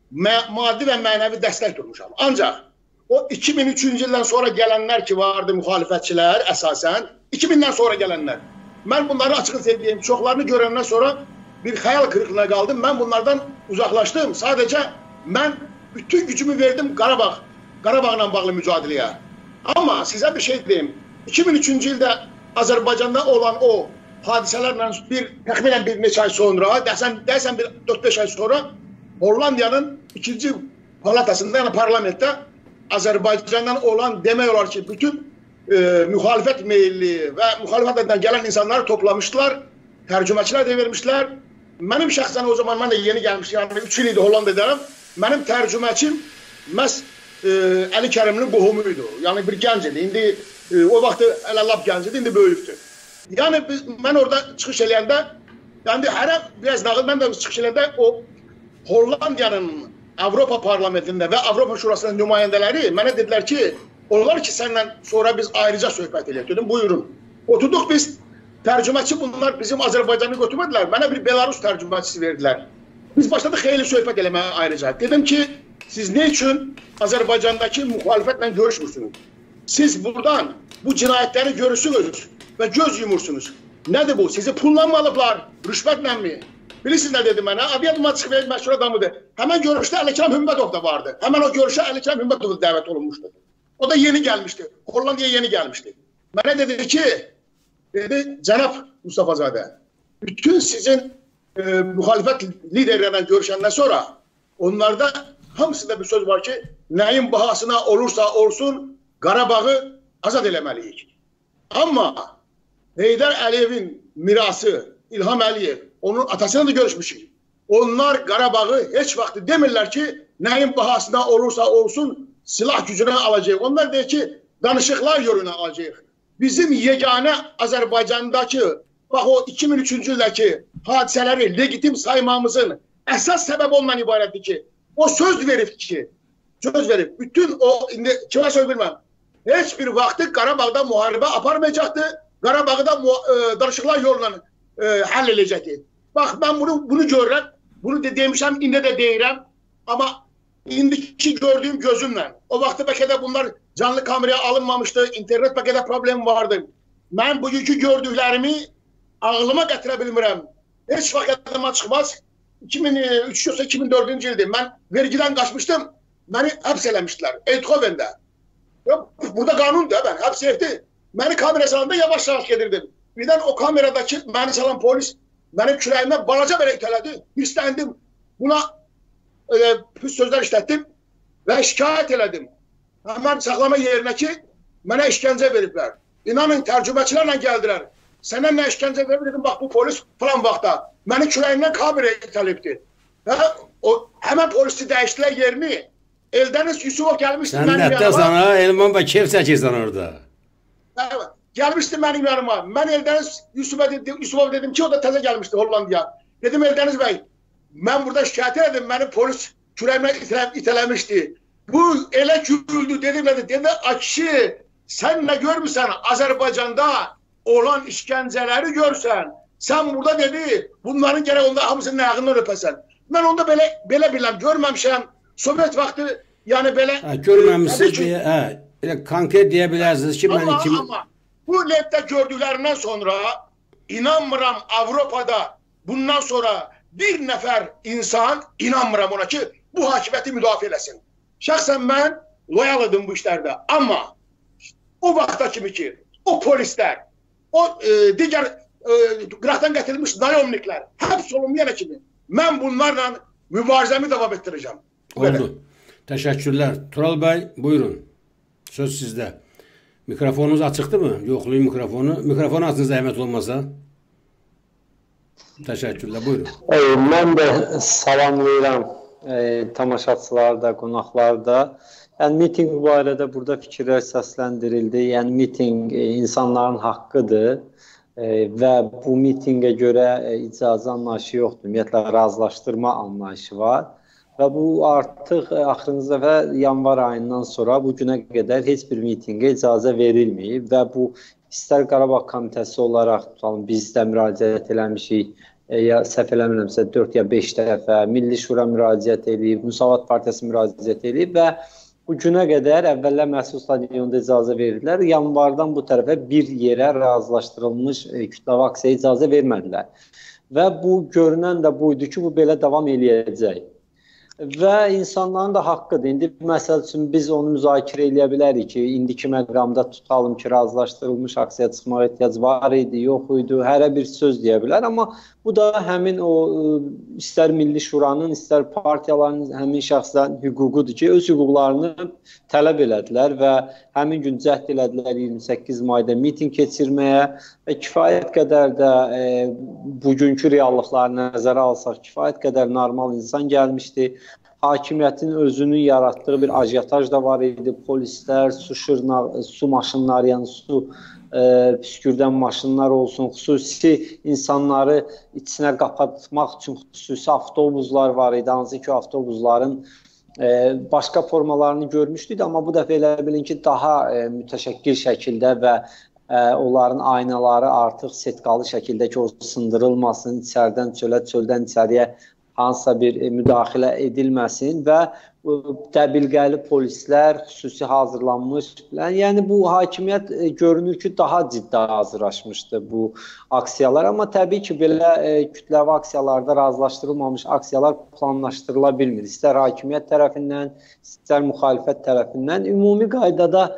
maddi və mənəvi dəstək durmuşam. Ancaq o iki min üçüncü ildən sonra gələnlər ki vardı müxalifətçilər əsasən, iki mindən sonra gələnlər. Mən bunları açıq sevdiyim, çoxlarını görəndən sonra bir xəyal qırıqlığına qaldım. Mən bunlardan uzaqlaşdım. Sadəcə mən bütün gücümü verdim Qarabağ, Qarabağla bağlı mücadiləyə. Amma sizə bir şey deyim. iki min üçüncü ildə Azərbaycanda olan o hadisələrlə bir təxminən bir neçə ay sonra, dəsən, dəsən bir dörd beş ay sonra Hollandiyanın ikinci palatasında, yəni parlamentdə Azərbaycandan olan demək olar ki, bütün e, müxalifət meyilli və müxalifətdən gələn insanları toplamışdılar, tərcüməçilər də vermişlər. Mənim şəxsən o zaman mən də yeni gəlmişdim, yəni üç il idi Hollandadayım. Mənim tərcüməçim məhz e, Əli Kərimlinin qohumuydu. Yəni bir gənc idi. İndi e, o vaxt hələ lap gənc idi, indi böyükdür. Yəni biz, mən orada çıxış eləyəndə, yəni hərə biraz nağıl, mən də çıxış eləyəndə o Hollandiyanın Avropa parlamentində və Avropa Şurasının nümayəndələri mənə dedilər ki, onlar ki sənlə sonra biz ayrıca söhbət eləyək. Dedim, buyurun. Oturduq biz, tərcüməçi bunlar bizim Azərbaycanı götürmədilər, mənə bir Belarus tərcüməçisi verdilər. Biz başladıq xeyli söhbət eləməyə ayrıca. Dedim ki, siz ne üçün Azərbaycandakı müxalifətlə görüşmürsünüz? Siz buradan bu cinayətləri görürsünüz və göz yumursunuz. Nədir bu? Sizi pulla mı alıblar, rüşvətlə mi? Bilirsiniz nə dedi mənə? Abiyadıma çıxıb verir, məşhur adamıdır. Həmən görüşdə Əlikram Hümbətov da vardı. Həmən o görüşə Əlikram Hümbətov da dəvət olunmuşdu. O da yeni gəlmişdi. Hollandiyaya yeni gəlmişdi. Mənə dedi ki, dedi, cənab Mustafazadə, bütün sizin e, müxalifət liderlərlə görüşəndən sonra onlarda hamısında bir söz var ki, nəyin bahasına olursa olsun Qarabağı azad eləməliyik. Amma Heydər Əliyevin mirası İlham Əliyev, onun atasıyla da görüşmüşük. Onlar Qarabağı heç vaxt demirlər ki, nəyin bahasına olursa olsun silah gücünə alacaq. Onlar deyir ki, danışıqlar yoluna alacaq. Bizim yeganə Azərbaycandakı, bax o iki min üçüncü ildəki hadisələri legitim saymamızın əsas səbəbi ondan ibarətdir ki, o söz verib ki, söz verib, bütün o, indi kimə söz bilməm, heç bir vaxtı Qarabağda müharibə aparmayacaqdı, Qarabağı da e, danışıqlar yoluna e, həll edəcəkdi. Bax, mən bunu, bunu görürəm, bunu de, demişəm, indi də deyirəm, amma indiki gördüyüm gözümlə, o vaxtı bəlkə də bunlar canlı kameraya alınmamışdı, internet bəlkə də problem vardı. Mən bugünkü gördüklərimi ağlıma gətirə bilmirəm. Heç vaxt yadıma çıxmaz. iki min üç yoxsa iki min dördüncü ildir. Mən vergiden qaçmışdım, məni həbs eləmişdilər, Eindhoven'də. Burada qanundur, mən həbs etdi. Məni kamera salonunda yavaş yavaş gedirdim. Birdən o kameradakı məni salan polis mənim kürəyimdən balaca belə itələdi. Hirsləndim. Buna e, pis sözlər işlətdim və şikayət elədim. Həmən saxlama yerinə ki, mənə işgəncə veriblər. İnanın, tərcüməçilərlə gəldilər. Sənə nə işgəncə verib, bax bu polis falan vaxtda məni kürəyimdən kameraya itəlibdir. Və o, həmən polisi dəyişdilər yerini. Eldəniz Yusufov gəlmişdi Sən mənim yanıma. Sən nətdə sana, Elman və kef çəkirsən orada. Evet, gəlmişdi mənim yanıma. Mən Eldəniz Yusufov dedim, Yusufov dedim ki, o da təzə gəlmişdi Hollandiya. Dedim, Eldəniz bəy, mən burada şikayət edim, məni polis kürəyimdən itələmişdi. Bu elə güldü, dedim, dedim, akişi, sən nə görmüsən Azərbaycanda olan işgəncələri görsən, sən burada dedi, bunların gərək onda hamısının ayağından öpəsən. Mən onda belə, belə biləm, görməmişəm, Sovyet vaxtı, yəni belə... Hə, görməmişsiniz deyə, hə, elə konkret deyə bilərsiniz ki, mən iki min... Amma, Bu lentdə gördüklərindən sonra inanmıram Avropada bundan sonra bir nəfər insan, inanmıram ona ki, bu hakimiyyəti müdafiə eləsin. Şəxsən mən loyal idim bu işlərdə. Amma o vaxta kimi ki, o polislər, o e, digər e, qıraqdan gətirilmiş nayomniklər həbs olunmayana kimi mən bunlarla mübarizəmi davam etdirəcəm. Oldu. Təşəkkürlər. Tural bəy, buyurun. Söz sizdə. Mikrofonunuz açıqdır mı? Yoxlayın mikrofonu. Mikrofonu açın zəhmət olmasa. Təşəkkürlər. Buyurun. E, mən də salamlayıram e, tamaşaçılar da, qonaqlar da. Yəni, miting barədə burada fikirlər səsləndirildi. Yəni, miting e, insanların haqqıdır e, və bu mitingə görə e, icazə anlayışı yoxdur. Ümumiyyətlə, razılaşdırma anlayışı var. Və bu artıq axırıncı dəfə yanvar ayından sonra bu günə qədər heç bir mitingə icazə verilməyib və bu istər Qarabağ Komitəsi olaraq tutalım, biz də müraciət eləmişik, e, ya səhv eləmirəmsə dörd ya beş dəfə, Milli Şura müraciət eləyib, Müsavat Partiyası müraciət eləyib və bu günə qədər əvvəllər Məhsul Stadionunda icazə verdilər. Yanvardan bu tərəfə bir yerə razılaşdırılmış e, kütləvi aksiyaya icazə vermədilər. Və bu görünən də buydu ki, bu belə davam eləyəcək. Və insanların da haqqıdır. İndi məsəl üçün biz onu müzakirə eləyə bilərik ki, indiki məqamda tutalım ki, razılaşdırılmış aksiyaya çıxmağa ehtiyac var idi, yox idi, hərə bir söz deyə bilər. Amma bu da həmin o istər Milli Şuranın, istər partiyaların, həmin şəxslərin hüququdur ki, öz hüquqlarını tələb elədilər və həmin gün cəhd elədilər iyirmi səkkiz mayda miting keçirməyə və kifayət qədər də e, bugünkü reallıqları nəzərə alsaq, kifayət qədər normal insan gəlmişdi. Hakimiyyətin özünün yaratdığı bir ajiyataj da var idi. Polislər, su, şırna, su maşınları, yəni su e, püskürdən maşınlar olsun, xüsusi insanları içinə qapatmaq üçün xüsusi avtobuslar var idi. Hansı ki, avtobusların e, başqa formalarını görmüşdük, amma bu dəfə elə bilin ki, daha e, mütəşəkkil şəkildə və e, onların aynaları artıq setkalı şəkildə ki, o sındırılmasın, içərdən çölə, çöldən içəriyə hansısa bir müdaxilə edilməsin və dəbilqəli polislər, xüsusi hazırlanmış, yəni bu hakimiyyət görünür ki, daha ciddi hazırlaşmışdı bu aksiyalar. Amma təbii ki, belə kütləvi aksiyalarda razılaşdırılmamış aksiyalar planlaşdırıla bilmir. İstər hakimiyyət tərəfindən, istər müxalifət tərəfindən. Ümumi qaydada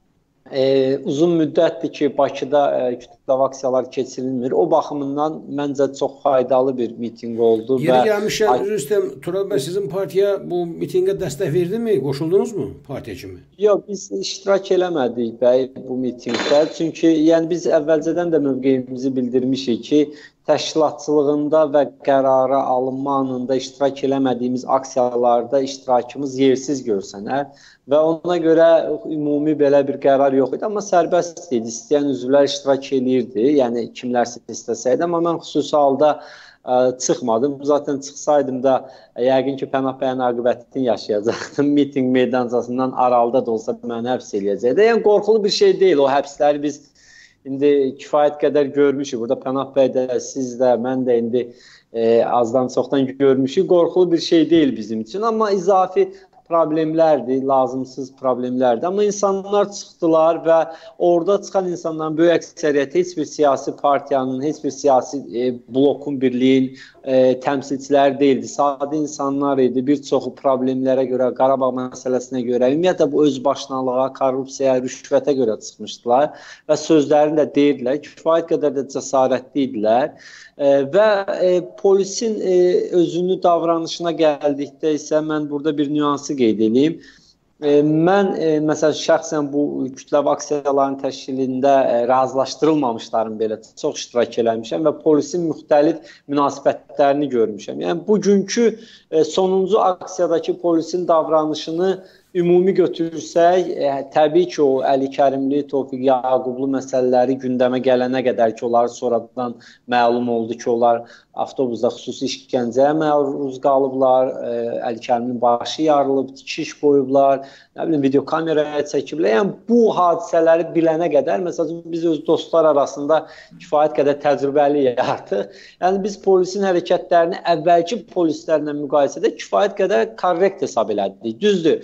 E, uzun müddətdir ki, Bakıda e, kütləvi aksiyalar keçirilmir. O baxımından məncə çox faydalı bir miting oldu. Yeri gəlmişəm, üzr istəyirəm, Tural bəy, sizin partiya bu mitingə dəstək verdimi? Qoşuldunuz mu partiya kimi? Yox, biz iştirak eləmədik bəy bu mitingdə. Çünki yəni, biz əvvəlcədən də mövqeyimizi bildirmişik ki, təşkilatçılığında və qərara alınma anında iştirak eləmədiyimiz aksiyalarda iştirakımız yersiz görsənər. Və ona görə ümumi belə bir qərar yox idi, amma sərbəst idi. İstəyən üzvlər iştirak edirdi, yəni kimlərsə istəsəydi, amma mən xüsusi halda ə, çıxmadım. Zaten çıxsaydım da yəqin ki, Pənah bəyin aqibətini yaşayacaqdım. Miting meydancasından aralıda da olsa məni həbs eləyəcəkdi. Yəni qorxulu bir şey deyil, o həbsləri biz indi kifayət qədər görmüşük. Burada Pənah bəy də, siz də, mən də indi e, azdan çoxdan görmüşük. Qorxulu bir şey deyil bizim üçün, amma izafi problemlərdir, lazımsız problemlərdir. Amma insanlar çıxdılar və orada çıxan insanların böyük əksəriyyəti heç bir siyasi partiyanın, heç bir siyasi e, blokun birliyin e, təmsilçiləri deyildi. Sadə insanlar idi. Bir çoxu problemlərə görə, Qarabağ məsələsinə görə, ümumiyyətlə bu özbaşınalığa, korrupsiyaya, rüşvətə görə çıxmışdılar və sözlərini də deyirdilər. Kifayət qədər də cəsarətli idilər. E, və e, polisin e, özünü davranışına gəldikdə isə mən burada bir nüansı qeyd edeyim. E, mən e, məsələn şəxsən bu kütləvi aksiyaların təşkilində e, razılaşdırılmamışların belə çox iştirak eləmişəm və polisin müxtəlif münasibətlərini görmüşəm. Yəni bugünkü e, sonuncu aksiyadakı polisin davranışını ümumi götürsək, e, təbii ki, o Əli Kərimli, Tofiq Yaqublu məsələləri gündəmə gələnə qədər ki, onlar sonradan məlum oldu ki, onlar avtobusda xüsusi işgəncəyə məruz qalıblar, e, Əli Kərimlinin başı yarılıb, tikiş qoyublar, nə bilim, video kameraya çəkiblər. Yəni, bu hadisələri bilənə qədər, məsələn, biz öz dostlar arasında kifayət qədər təcrübəliyik artıq. Yəni, biz polisin hərəkətlərini əvvəlki polislərlə müqayisədə kifayət qədər korrekt hesab elədik. Düzdür. Məsələn,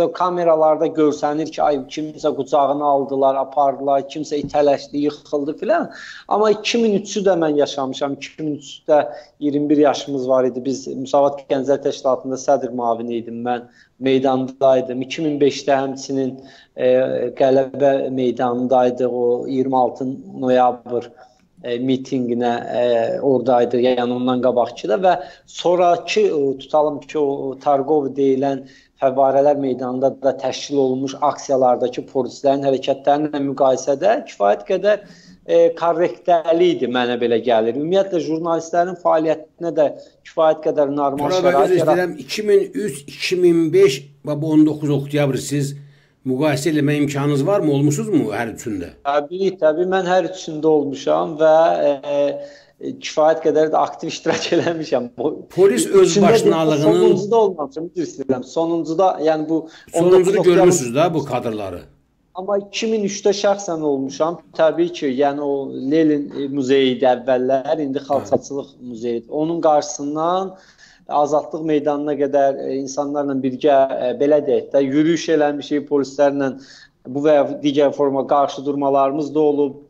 o kameralarda görsənir ki, ay kimsə qucağına aldılar, apardılar, kimsə itələşdi, yıxıldı filan. Amma iki min üçü də mən yaşamışam. iki min üçdə iyirmi bir yaşımız var idi. Biz Müsavat Gənclər Təşkilatında sədr müavini idim. Mən meydandaydım. iki min beşdə həmçinin e, Qələbə meydanındaydıq. O iyirmi altı noyabr E, mitinginə e, oradaydı, yəni ondan qabaqçı da və sonraki o, tutalım ki, o Targov deyilən fəvvarələr meydanında da təşkil olunmuş aksiyalardakı polislərin hərəkətlərinə müqayisədə kifayət qədər e, korrektəli idi, mənə belə gəlir. Ümumiyyətlə, jurnalistlərin fəaliyyətinə də kifayət qədər normal şərait yaratdı. iki min üç iki min beş və on doqquz oktyabr siz müqayisə eləmə imkanınız var mı? Olmuşsunuzmu hər üçündə? Təbii, təbii. Mən hər üçündə olmuşam və e, kifayət qədər də aktiv iştirak eləmişəm. Polis öz başınalığının... Sonuncuda olmamışam, üzr istəyirəm. Sonuncuda, yəni bu... Sonuncunu görmüşsünüz da bu kadrları. Amma iki min üçdə şəxsən olmuşam. Təbii ki, yəni o Lenin muzeyi idi əvvəllər, indi xalçaçılıq muzeyi. Onun qarşısından Azadlıq meydanına qədər insanlarla birgə, belə deyək də, yürüyüş eləmişik, polislərlə bu və ya digər forma qarşı durmalarımız da olub,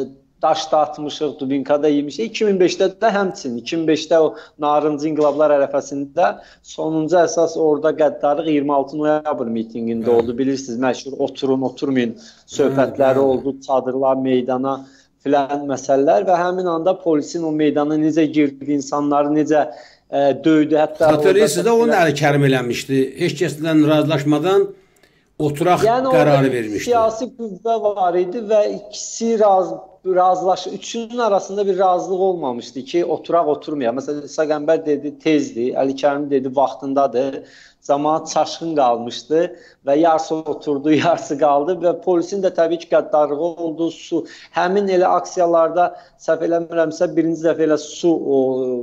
daş da atmışıq, dubinka da yemişik. iki min beşdə də həmçinin, iki min beşdə o narıncı inqilablar ərəfəsində sonuncu əsas orada qəddarlıq iyirmi altı noyabr mitingində oldu. Bilirsiniz, məşhur oturun, oturmayın söhbətləri oldu, çadırlar, meydana filan məsələlər və həmin anda polisin o meydana necə girdi, insanları necə döydü. Xatırlayırsınız da onun əli kərim eləmişdi. Heç kəslə razılaşmadan oturaq yəni qərarı vermişdi. Siyasi qüvvə var idi və ikisi raz, razılaşı, üçünün arasında bir razılıq olmamışdı ki, oturaq oturmayaq. Məsələn, İsa Qəmbər dedi tezdir, Əli Kərim dedi vaxtındadır. Zamanı çaşqın qalmışdı və yarısı oturdu, yarısı qaldı və polisin də təbii ki, qəddarlığı oldu. Su, həmin elə aksiyalarda səhv eləmirəmsə birinci dəfə elə su o,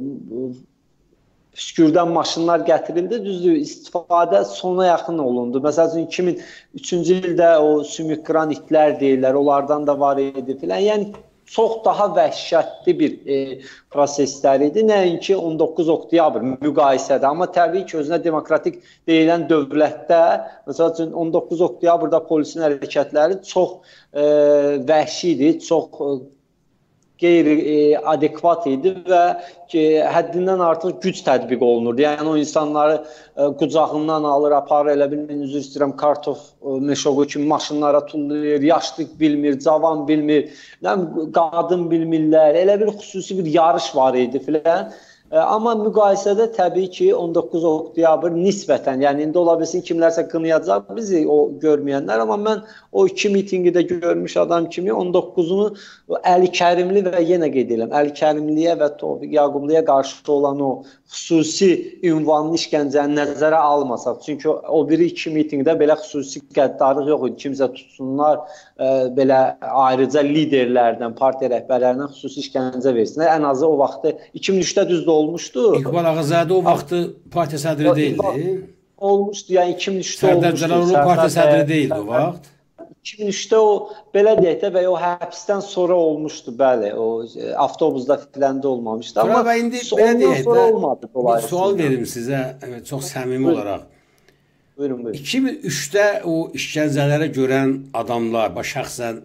püskürdən maşınlar gətirildi, düzdür, istifadə sona yaxın olundu. Məsələn, iki min üçüncü ildə o sümükqıran itlər deyirlər, onlardan da var idi filan. Yəni, çox daha vəhşətli bir e, proseslər idi. Nəinki on doqquz oktyabr müqayisədə. Amma təbii ki, özünə demokratik deyilən dövlətdə, məsələn, on doqquz oktyabrda polisin hərəkətləri çox e, vəhşi idi, çox e, qeyri-adekvat idi və ki, həddindən artıq güc tətbiq olunurdu. Yəni, o insanları e, qucağından alır, aparır, elə bilmin, üzr istəyirəm, kartof, e, meşoqu kimi maşınlara tullayır, yaşlıq bilmir, cavan bilmir, qadın bilmirlər, elə bir xüsusi bir yarış var idi filan. E, amma müqayisədə təbii ki, on doqquz oktyabr nisbətən, yəni indi ola bilsin kimlərsə qınayacaq bizi o görməyənlər, amma mən o iki mitingi də görmüş adam kimi on doqquzunu Əli Kərimli və yenə qeyd edirəm, Əli Kərimliyə və Tofiq Yaqubluya qarşı olan o xüsusi ünvanlı işgəncəni nəzərə almasaq. Çünki o biri iki mitingdə belə xüsusi qəddarlıq yox idi. Kimsə tutsunlar, e, belə ayrıca liderlərdən, partiya rəhbərlərindən xüsusi işgəncə versinlər. Ən azı o vaxtı iki min üçdə düzdür olmuşdu. İqbal Ağazadə o vaxtı partiya sədri deyildi. Olmuşdu, yəni iki min üçdə olmuşdu. Sərdar Cəlaloğlu partiya sədri deyildi o vaxt. iki min üçdə o, belə deyək də və o həbsdən sonra olmuşdu, bəli, o avtobusda filəndə olmamışdı. Amma və indi belə deyək də, olmadı, bir sual verim sizə, evet, çox səmimi buyurun. Olaraq. Buyurun, buyurun. iki min üçdə o işgəncələrə görən adamlar, şəxsən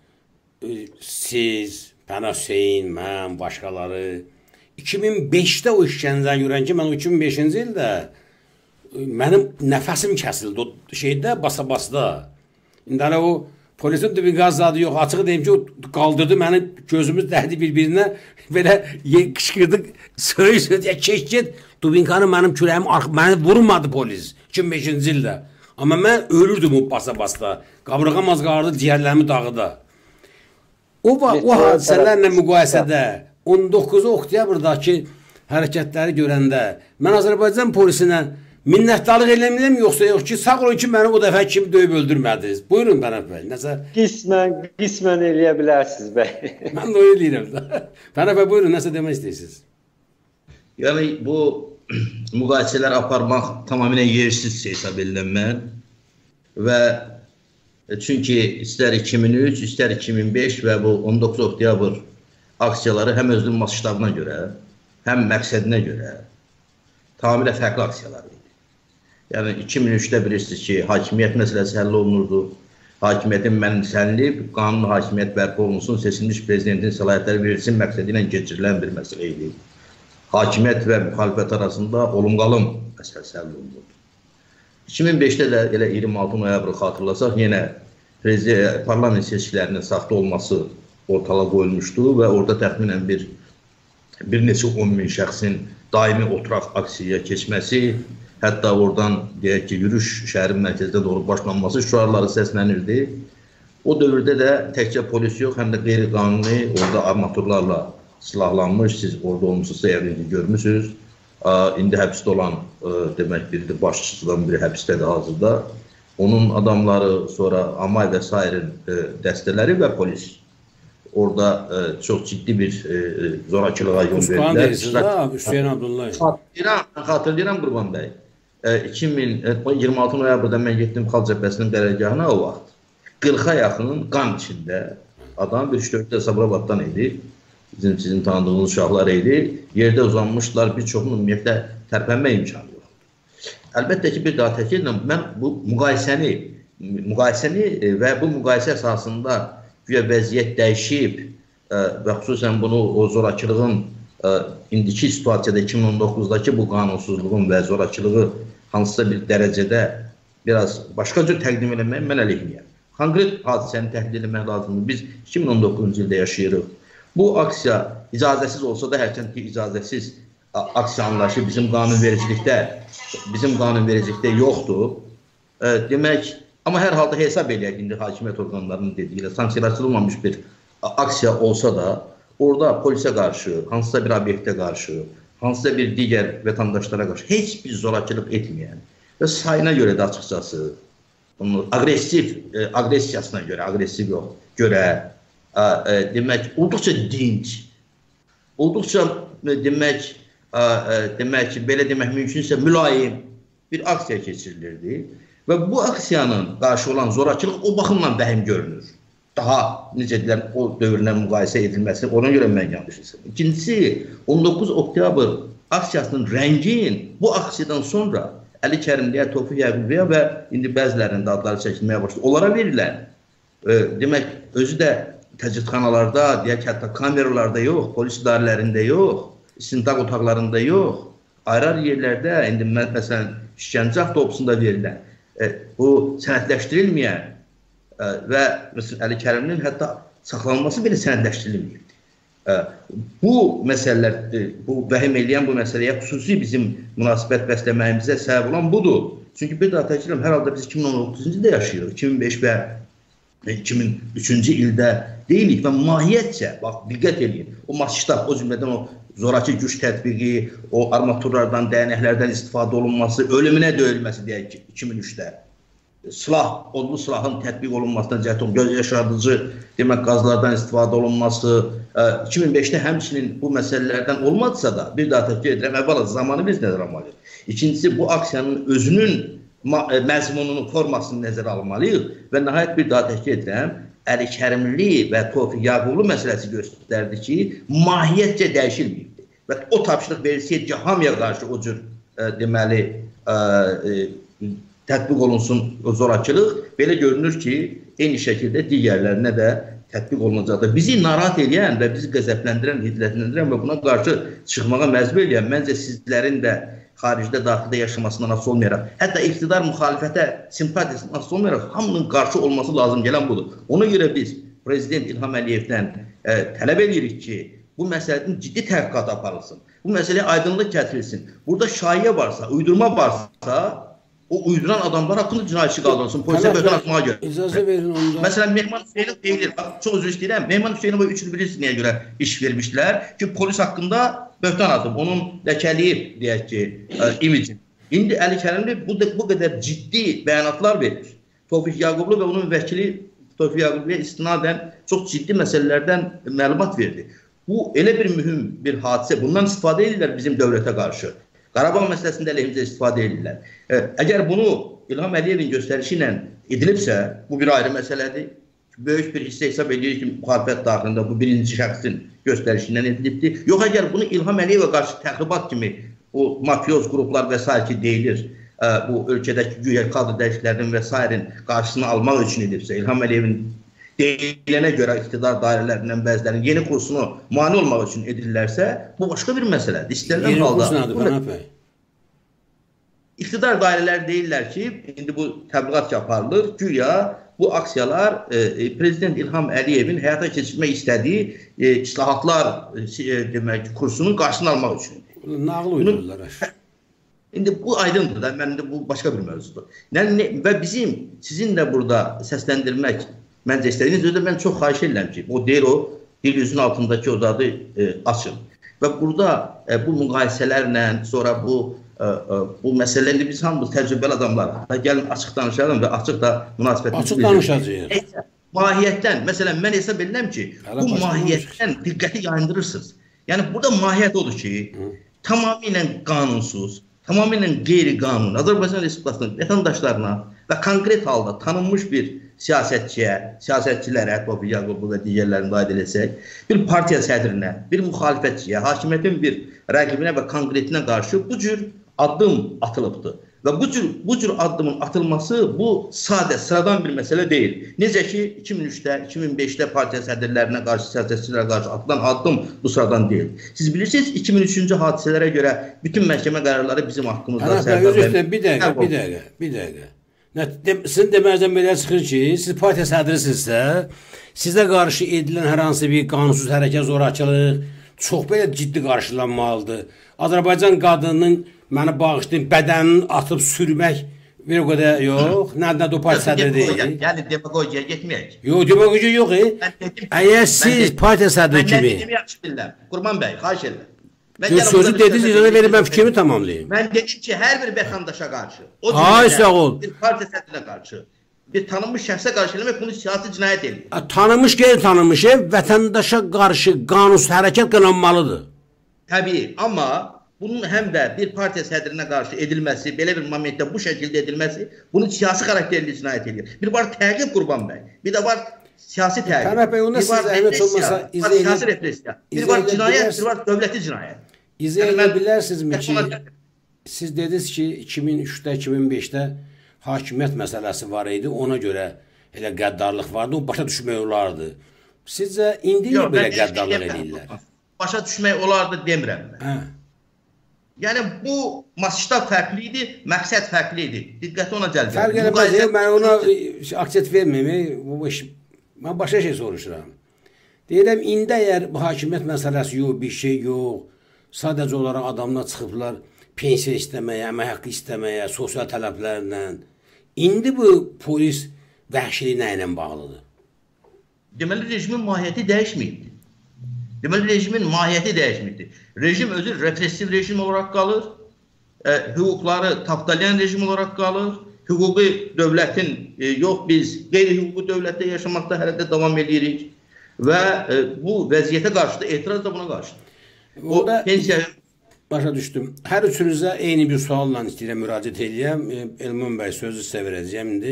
siz, Pənah Hüseyin, mən, başqaları, iki min beşdə o işgəncəni görən ki, mən o iki min beşinci ildə mənim nəfəsim kəsildi o şeydə, basa-basda. İndi hələ o polisin bir qaz zadı yox, açıq deyim ki, o qaldırdı məni, gözümüz dəhdi bir-birinə, belə qışqırdıq, söyü söyü, keç get, dubinkanı mənim kürəyim, məni vurmadı polis iki min beşinci ildə. Amma mən ölürdüm o basa-basda, qabrığam az qardı, ciyərlərimi dağıda. O, o hadisələrlə müqayisədə on doqquz oktyabrdakı hərəkətləri görəndə mən Azərbaycan polisinə minnətdarlıq eləməyəm, yoxsa yox ki, sağ olun ki, məni o dəfə kimi döyüb öldürmədiniz. Buyurun Pənah bəy, nəsə? Qismən, qismən eləyə bilərsiniz bəy. Mən də öyle deyirəm də. Pənah bəy, buyurun, nəsə demək istəyirsiniz? Yəni, bu müqayisələr aparmaq tamamilə yersiz hesab edirəm mən. Və çünki istər iki min üç, istər iki min beş və bu on doqquz oktyabr aksiyaları həm özünün masştabına görə, həm məqsədinə görə tamamilə fərqli aksiyalar idi. Yəni iki min üçdə bilirsiniz ki, hakimiyyət məsələsi həll olunurdu. Hakimiyyətin mənimsənilib, qanun hakimiyyət bərpa olunsun, seçilmiş prezidentin səlahiyyətləri verilsin məqsədi ilə keçirilən bir məsələ idi. Hakimiyyət və müxalifət arasında olum-qalım məsələsi həll olunurdu. iki min beşdə də elə iyirmi altı noyabrı xatırlasaq, yenə parlament seçkilərinin saxta olması ortala qoyulmuşdu və orada təxminən bir bir neçə on min şəxsin daimi oturaq aksiyaya keçməsi, hətta oradan deyək ki, yürüyüş şəhərin mərkəzinə doğru başlanması şüarları səslənirdi. O dövrdə də təkcə polis yox, həm də qeyri-qanuni orada armaturlarla silahlanmış, siz orada olmuşsunuzsa evində görmüsünüz. İndi həbsdə olan demək biri başçısından biri həbsdədir hazırda. Onun adamları, sonra Amay və Sairin dəstələri və polis orada çox ciddi bir zorakılığa yol verdilər. Usqan deyirsiniz ha, Hüseyin Abdullayev. Xatırlayıram Qurban bəy. iki min iyirmi altı noyabrda mən getdim Xalq Cəbhəsinin qərargahına o vaxt. qırxa yaxının qan içində adam bir üç dörd də Sabirabaddan idi. Bizim sizin tanıdığınız uşaqlar idi. Yerdə uzanmışlar, bir çoxunun ümumiyyətlə tərpənmə imkanı yox. Əlbəttə ki, bir daha təkid edirəm, mən bu müqayisəni, müqayisəni və bu müqayisə əsasında güya vəziyyət dəyişib və xüsusən bunu o zorakılığın indiki situasiyada iki min on doqquzdakı bu qanunsuzluğun və zorakılığı hansısa bir dərəcədə biraz başqa cür təqdim eləməyə mən əleyhinəyəm. Konkret hadisəni təhlil etmək lazımdır. Biz iki min on doqquzuncu ildə yaşayırıq. Bu aksiya icazəsiz olsa da, hərçənd ki, icazəsiz aksiya anlayışı bizim qanunvericilikdə, bizim qanunvericilikdə yoxdur. Demək, amma hər halda hesab eləyək, indi hakimiyyət orqanlarının dediyi ilə sanksiyalaşdırılmamış bir aksiya olsa da, orada polisə qarşı, hansısa bir obyektə qarşı, hansısa bir digər vətəndaşlara qarşı heç bir zorakılıq etməyən və sayına görə də açıqcası, agresiv, agressiyasına görə, agresiv yox, görə, demək, olduqca dinc, olduqca, demək, demək ki, belə demək mümkünsə mülayim bir aksiya keçirilirdi və bu aksiyanın qarşı olan zorakılıq o baxımdan vəhim görünür. Daha, necə deyilən, o dövrlə müqayisə edilməsi, ona görə mən yanlışırsın. İkincisi, on doqquz oktyabr aksiyasının rəngin bu aksiyadan sonra Əli Kərimliyə, Tofiq Yəqubiyə və indi bəzilərinin adları çəkilməyə başladı. Onlara verilən, demək, özü də təcridxanalarda, deyək, hətta kameralarda yox, polis idarələrində yox, istintaq otaqlarında yox, ayrı-ayrı yerlərdə, indi məsələn, işgəncə avtobusunda verilən, bu sənədləşdirilməyən və Əli Kərimlinin hətta saxlanılması belə sənədləşdirilməyibdir. Bu məsələlər, bu vəhim eləyən bu məsələyə xüsusi bizim münasibət bəsləməyimizə səbəb olan budur. Çünki bir daha təkirəm, hər halda biz iki min on doqquzuncu ildə yaşayırıq, iki min beş və iki min üçüncü ildə deyilik və mahiyyətcə, bax, diqqət edin, o masştab, o cümlədən o zoraki güc tətbiqi, o armaturlardan, dəyənəklərdən istifadə olunması, ölümünə döyülməsi deyək ki, iki min üçdə. Silah, odlu silahın tətbiq olunmasından cəhət olun, göz yaşardıcı demək qazlardan istifadə olunması, iki min beşdə həmçinin bu məsələlərdən olmadısa da, bir daha təkid edirəm, əvvəla zamanı biz nəzərə almalıyıq. İkincisi, bu aksiyanın özünün məzmununu, formasını nəzərə almalıyıq və nəhayət bir daha təkid edirəm, Əli Kərimli və Tofiq Yaqublu məsələsi göstərdi ki, mahiyyətcə dəyişilməyibdir. Və o tapşırıq verilsəydi ki, hamıya qarşı o cür deməli tətbiq olunsun o zorakılıq, belə görünür ki, eyni şəkildə digərlərinə də tətbiq olunacaqdır. Bizi narahat edən və bizi qəzəbləndirən, hiddətləndirən və buna qarşı çıxmağa məcbur edən, məncə sizlərin də xaricdə, daxildə yaşamasından asılı olmayaraq, hətta iqtidar müxalifətə simpatiyasından asılı olmayaraq, hamının qarşı olması lazım gələn budur. Ona görə biz Prezident İlham Əliyevdən tələb edirik ki, bu məsələnin ciddi təhqiqat aparılsın. Bu məsələyə aydınlıq gətirilsin. Burada şayiə varsa, uydurma varsa, o uyduran adamlar haqqında cinayətçi qaldırılsın, polisə böhtan atmağa görə. İcazə verin onda. Məsələn, Mehman Hüseynov deyilir, çox özür istəyirəm, Mehman Hüseynova üç il bilirsiniz niyə görə iş vermişdilər ki, polis haqqında böhtan atıb, onun ləkəliyib, deyək ki, imicin. İndi Əli Kərimli bu, bu qədər ciddi bəyanatlar verir. Tofiq Yaqublu və onun vəkili Tofiq Yaqubluya istinadən çox ciddi məsələlərdən məlumat verdi. Bu, elə bir mühüm bir hadisə, bundan istifadə edirlər bizim dövlətə qarşı. Qarabağ məsələsində əleyhimizə istifadə edirlər. Əgər bunu İlham Əliyevin göstərişi ilə edilibsə, bu bir ayrı məsələdir. Böyük bir hissə hesab edir ki, müxalifət daxilində bu birinci şəxsin göstərişi ilə edilibdir. Yox, əgər bunu İlham Əliyevə qarşı təxribat kimi o mafyoz qruplar və s. ki deyilir, bu ölkədəki güya kadr dəyişikliklərinin və s. qarşısını almaq üçün edibsə, İlham Əliyevin deyilənə görə iqtidar dairələrindən bəzilərinin yeni kursunu mane olmaq üçün edirlərsə, bu başqa bir məsələdir. İstənilən Yeni halda, kurs nədir Pənah bəy? İqtidar dairələri deyirlər ki, indi bu təbliğat aparılır, güya bu aksiyalar e, Prezident İlham Əliyevin həyata keçirmək istədiyi e, islahatlar e, demək, kursunun qarşısını almaq üçün. Nağıl uydururlar. İndi bu aydındır da, məndə bu başqa bir mövzudur. Yəni, və bizim, sizin də burada səsləndirmək məncə istədiyiniz özdə mən çox xahiş edirəm ki, o deyir o, dil yüzün altındakı o zadı e, açın. Və burada e, bu müqayisələrlə, sonra bu e, e, bu məsələləri biz hamımız təcrübəli adamlar. Gəlin açıq danışalım və açıq da münasibətimizi açıq danışacağıq. Mahiyyətdən, məsələn, mən hesab edirəm ki, Hələ bu mahiyyətdən diqqəti yayındırırsınız. Yəni, burada mahiyyət odur ki, Hı. tamamilə qanunsuz, tamamilə qeyri-qanun Azərbaycan Respublikasının vətəndaşlarına və konkret halda tanınmış bir siyasətçiyə, siyasətçilərə, Tofiq Yaqublu və digərlərini daid etsək, bir partiya sədrinə, bir müxalifətçiyə, hakimiyyətin bir rəqibinə və konkretinə qarşı bu cür addım atılıbdır. Və bu cür, bu cür addımın atılması bu sadə, sıradan bir məsələ deyil. Necə ki, iki min üçdə, iki min beşdə partiya sədrlərinə qarşı, siyasətçilərə qarşı atılan addım bu sıradan deyil. Siz bilirsiniz, iki min üçüncü hadisələrə görə bütün məhkəmə qərarları bizim haqqımızda sərbəst. Bir dəqiqə, bir dəqiqə, bir dəqiqə. Sizin demənizdən belə çıxır ki, siz partiya sədrisinizsə, sizə qarşı edilən hər hansı bir qanunsuz hərəkət, zorakılıq çox belə ciddi qarşılanmalıdır. Azərbaycan qadının məni bağışlayın, bədənini atıb sürmək bir o qədər yox. Nədən o partiya sədri deyil. Yəni demagogiyaya getməyək. Yox, demagogiya yox. Əgər siz partiya sədri kimi... Mən dediyimi yaxşı bilirəm. Qurban bəy, xahiş edirəm. Sözü dediniz, icazə verin, mən fikrimi tamamlayayım. Mən dedim ki, hər bir vətəndaşa qarşı, o Ay, sağ ol. bir partiya sədrinə qarşı, bir tanınmış şəxsə qarşı eləmək bunu siyasi cinayət edir. Tanınmış, qeyri-tanınmış vətəndaşa qarşı qanunsuz hərəkət qınanmalıdır. Təbii, amma bunun həm də bir partiya sədrinə qarşı edilməsi, belə bir momentdə bu şəkildə edilməsi, bunu siyasi xarakterli cinayət edir. Bir var təqib Qurban bəy, bir də var siyasi təqib. Pənah bəy, onda siz əhməd olmasa izah edə siyasi repressiya. Bir var cinayət, bir var dövləti cinayət. İzah edə bilərsinizmi ki, siz dediniz ki, iki min üçdə, iki min beşdə hakimiyyət məsələsi var idi, ona görə elə qəddarlıq vardı, o başa düşmək olardı. Sizcə, indi Yox, belə qəddarlıq edirlər? Başa düşmək olardı demirəm mən. Hə. Yəni, bu masştab fərqli idi, məqsəd fərqli idi. Diqqəti ona cəlb edir. Fərq eləməz, mən ona aksiyət verməyim, mən başqa şey soruşuram. Deyirəm, indi əgər bu hakimiyyət məsələsi yox, bir şey yox, sadəcə olaraq adamlar çıxıblar pensiya istəməyə, əmək haqqı istəməyə, sosial tələblərlə. İndi bu polis vəhşiliyi nə ilə bağlıdır? Deməli, rejimin mahiyyəti dəyişməyibdir. Deməli, rejimin mahiyyəti dəyişməkdir. Rejim özü repressiv rejim olaraq qalır, e, hüquqları tapdalayan rejim olaraq qalır, hüquqi dövlətin, e, yox biz qeyri-hüquqi dövlətdə yaşamaqda hələ də davam edirik və e, bu vəziyyətə qarşı da etiraz da buna qarşıdır. O pensiya... Başa düşdüm. Hər üçünüzə eyni bir sualla istəyirəm, müraciət edəyəm. E, Elman bəy, sözü sizə verəcəyəm indi.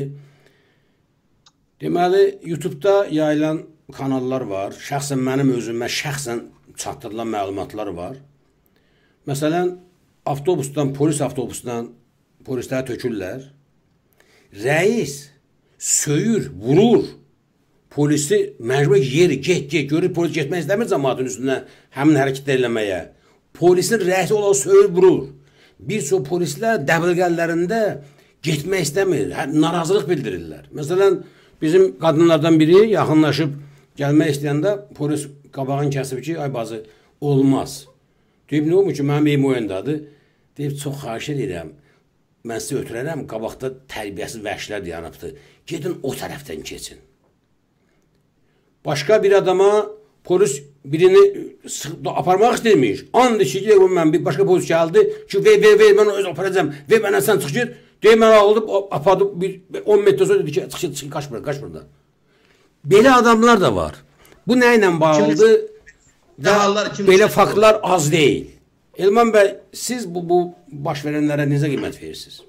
Deməli, YouTube-da yayılan kanallar var. Şəxsən mənim özümə şəxsən çatdırılan məlumatlar var. Məsələn, avtobusdan, polis avtobusdan polislər tökürlər. Rəis söyür, vurur. Polisi məcbur yeri, get, get, görür, polis getmək istəmir cəmaatın üstündən həmin hərəkətlər eləməyə. Polisin rəisi olan söyür, vurur. Bir çox polislər dəbilqəllərində getmək istəmir, narazılıq bildirirlər. Məsələn, bizim qadınlardan biri yaxınlaşıb gəlmək istəyəndə polis qabağını kəsib ki, ay bazı, olmaz. Deyib, nə olmuş ki, mənim evim o yandadır. Deyib, çox xahiş edirəm, mən sizə ötürərəm, qabaqda tərbiyəsiz vəhşilər dayanıbdır. Gedin o tərəfdən keçin. Başqa bir adama polis birini aparmaq istəyirmiş. And içi ki, mən bir başqa polis gəldi ki, ver, ver, ver, mən öz aparacam, ver, mənə sən çıx gir. Deyib, mən alıb, apardı, on metre sonra dedi ki, çıx, çıx, qaç burada, qaç burada. Belə adamlar da var. Bu nə ilə bağlıdır? Belə faktlar az deyil. Elman bəy, siz bu, bu baş verənlərə necə qiymət verirsiniz?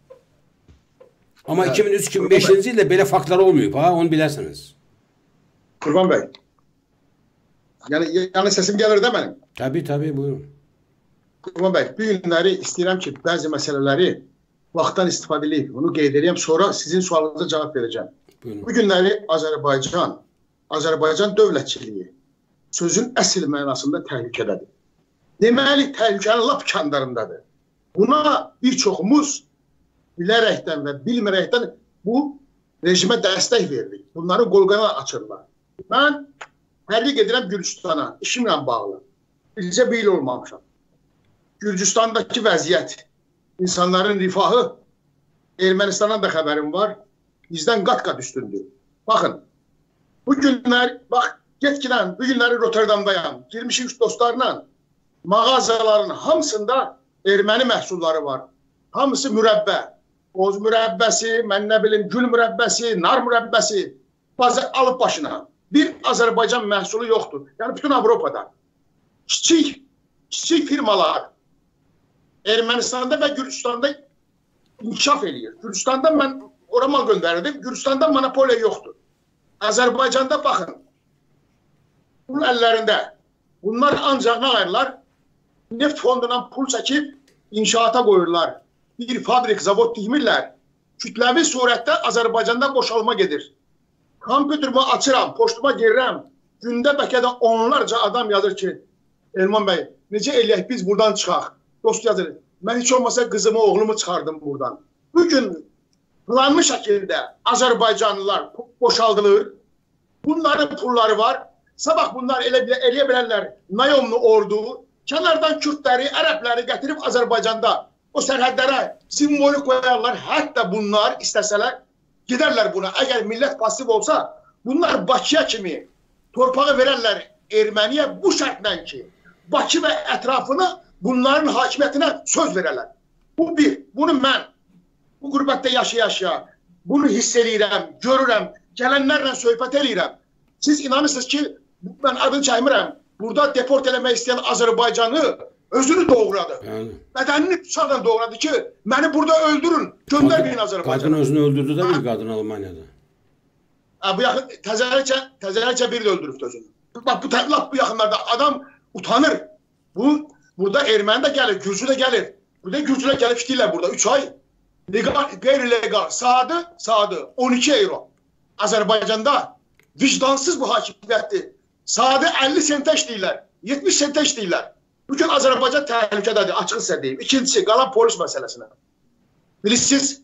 Amma iki min üç iki min beşinci ildə belə faktlar olmayıb, ha, onu bilərsiniz. Qurban bəy, yəni, yəni səsim gəlir də mənim? Təbii, təbii, buyurun. Qurban bəy, bu günləri istəyirəm ki, bəzi məsələləri vaxtdan istifadə edib, bunu qeyd edeyim. Sonra sizin sualınıza cavab verəcəm. Buyurun. Bu günləri Azərbaycan, Azərbaycan dövlətçiliyi sözün əsl mənasında təhlükədədir. Deməli, təhlükənin lap kəndarındadır. Buna bir çoxumuz bilərəkdən və bilmərəkdən bu rejimə dəstək verdik. Bunları qolqana açırlar. Mən hərlik edirəm Gürcüstana, işimlə bağlı. Bizcə bir il olmamışam. Gürcüstandakı vəziyyət, insanların rifahı, Ermənistandan da xəbərim var, bizdən qat-qat üstündür. Baxın, bu günlər, bax, get-girən, bu günləri Rotterdamdayam, girmişik dostlarla, mağazaların hamısında erməni məhsulları var. Hamısı mürəbbə. Oz mürəbbəsi, mən nə bilim, gül mürəbbəsi, nar mürəbbəsi, bazı alıb başına. Bir Azərbaycan məhsulu yoxdur. Yəni, bütün Avropada. Kiçik, kiçik firmalar Ermənistanda və Gürcüstanda inkişaf edir. Gürcüstanda mən ora mal göndərirdim. Gürcüstanda monopoliya yoxdur. Azərbaycanda baxın. Bunun əllərində. Bunlar ancaq nə ayırlar? Neft fondundan pul çəkib inşaata qoyurlar. Bir fabrik, zavod dikmirlər. Kütləvi surətdə Azərbaycanda boşalma gedir. Kompüterimi açıram, poştuma girirəm. Gündə bəlkə də onlarca adam yazır ki, Elman bəy, necə eləyək biz buradan çıxaq? Dost yazır, mən heç olmasa qızımı, oğlumu çıxardım buradan. Bugün planlı şəkildə Azərbaycanlılar boşaldılır. Bunların pulları var. Sabah bunlar elə, eləyə bilərlər Nayomlu ordu, kənardan Kürdləri, Ərəbləri gətirib Azərbaycanda o sərhədlərə simvolik qoyarlar. Hətta bunlar istəsələr gedərlər buna. Əgər millət pasiv olsa, bunlar Bakıya kimi torpağı verərlər Erməniyə bu şərtlə ki, Bakı və ətrafını bunların hakimiyyətinə söz verərlər. Bu bir. Bunu mən bu qürbətdə yaşaya-yaşaya bunu hiss eləyirəm, görürəm, gələnlərlə söhbət eləyirəm. Siz inanırsınız ki, mən adını çəkmirəm, burada deport eləmək istəyən Azərbaycanı özünü doğradı. Yəni. Bədənini bıçaqla doğradı ki, məni burada öldürün, göndərməyin Azərbaycanı. Qadın özünü öldürdü də bir qadın Almaniyada. Ha, bu yaxın, təzələrcə, təzələrcə biri də öldürübdü özünü. Bax, bu, laf, bu yaxınlarda adam utanır. Bu, burada erməni də gəlir, Gürcü də gəlir. Burada Gürcülər gəlib işləyirlər burada, üç ay. Legal, qeyri-legal, saatı, saatı on iki euro. Azərbaycanda vicdansız bu hakimiyyətdir. Saatı əlli sentə işləyirlər, yetmiş sentə işləyirlər. Bugün Azərbaycan təhlükədədir, açıq sizə deyim. İkincisi, qalan polis məsələsinə. Bilirsiniz,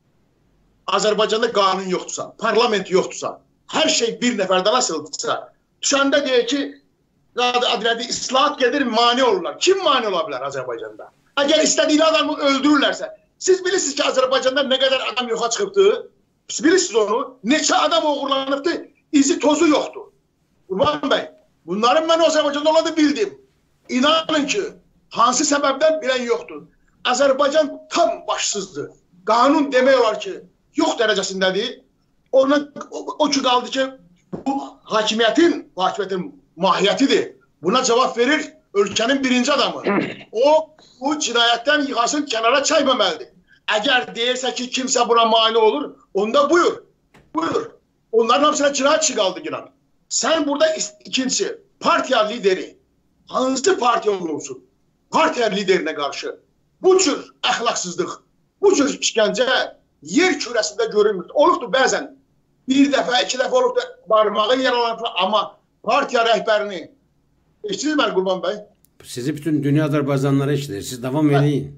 Azərbaycanda qanun yoxdursa, parlament yoxdursa, hər şey bir nəfərdən asılıdırsa, düşəndə deyək ki, adillədi, islahat gedir, mani olurlar. Kim mani ola bilər Azərbaycanda? Əgər istədiyi adamı öldürürlərsə, siz bilirsiniz ki, Azərbaycanda nə qədər adam yoxa çıxıbdır, siz bilirsiniz onu, neçə adam uğurlanıbdır, izi tozu yoxdur. Qurban bəy, bunların mən Azərbaycanda olanı bildim. İnanın ki, hansı səbəbdən bilən yoxdur. Azərbaycan tam başsızdır. Qanun demək olar ki, yox dərəcəsindədir. Ona, o, o ki qaldı ki, bu hakimiyyətin, bu hakimiyyətin mahiyyətidir. Buna cavab verir ölkənin birinci adamı. O, bu cinayətdən yıxasını kənara çəkməməlidir. Əgər deyirsə ki, kimsə buna mani olur, onda buyur, buyur. Onların hamısına cinayətçi qaldı günah. Sən burada ikincisi, partiya lideri, hansı partiya olursun, partiya liderinə qarşı bu cür əxlaqsızlıq, bu cür işgəncə yer kürəsində görünmür. Olubdur bəzən, bir dəfə, iki dəfə olubdur, barmağı yaralanır, amma partiya rəhbərini, eşitiniz mən Qurban bəy? Sizi bütün dünya Azərbaycanlara işləyir, siz davam edin.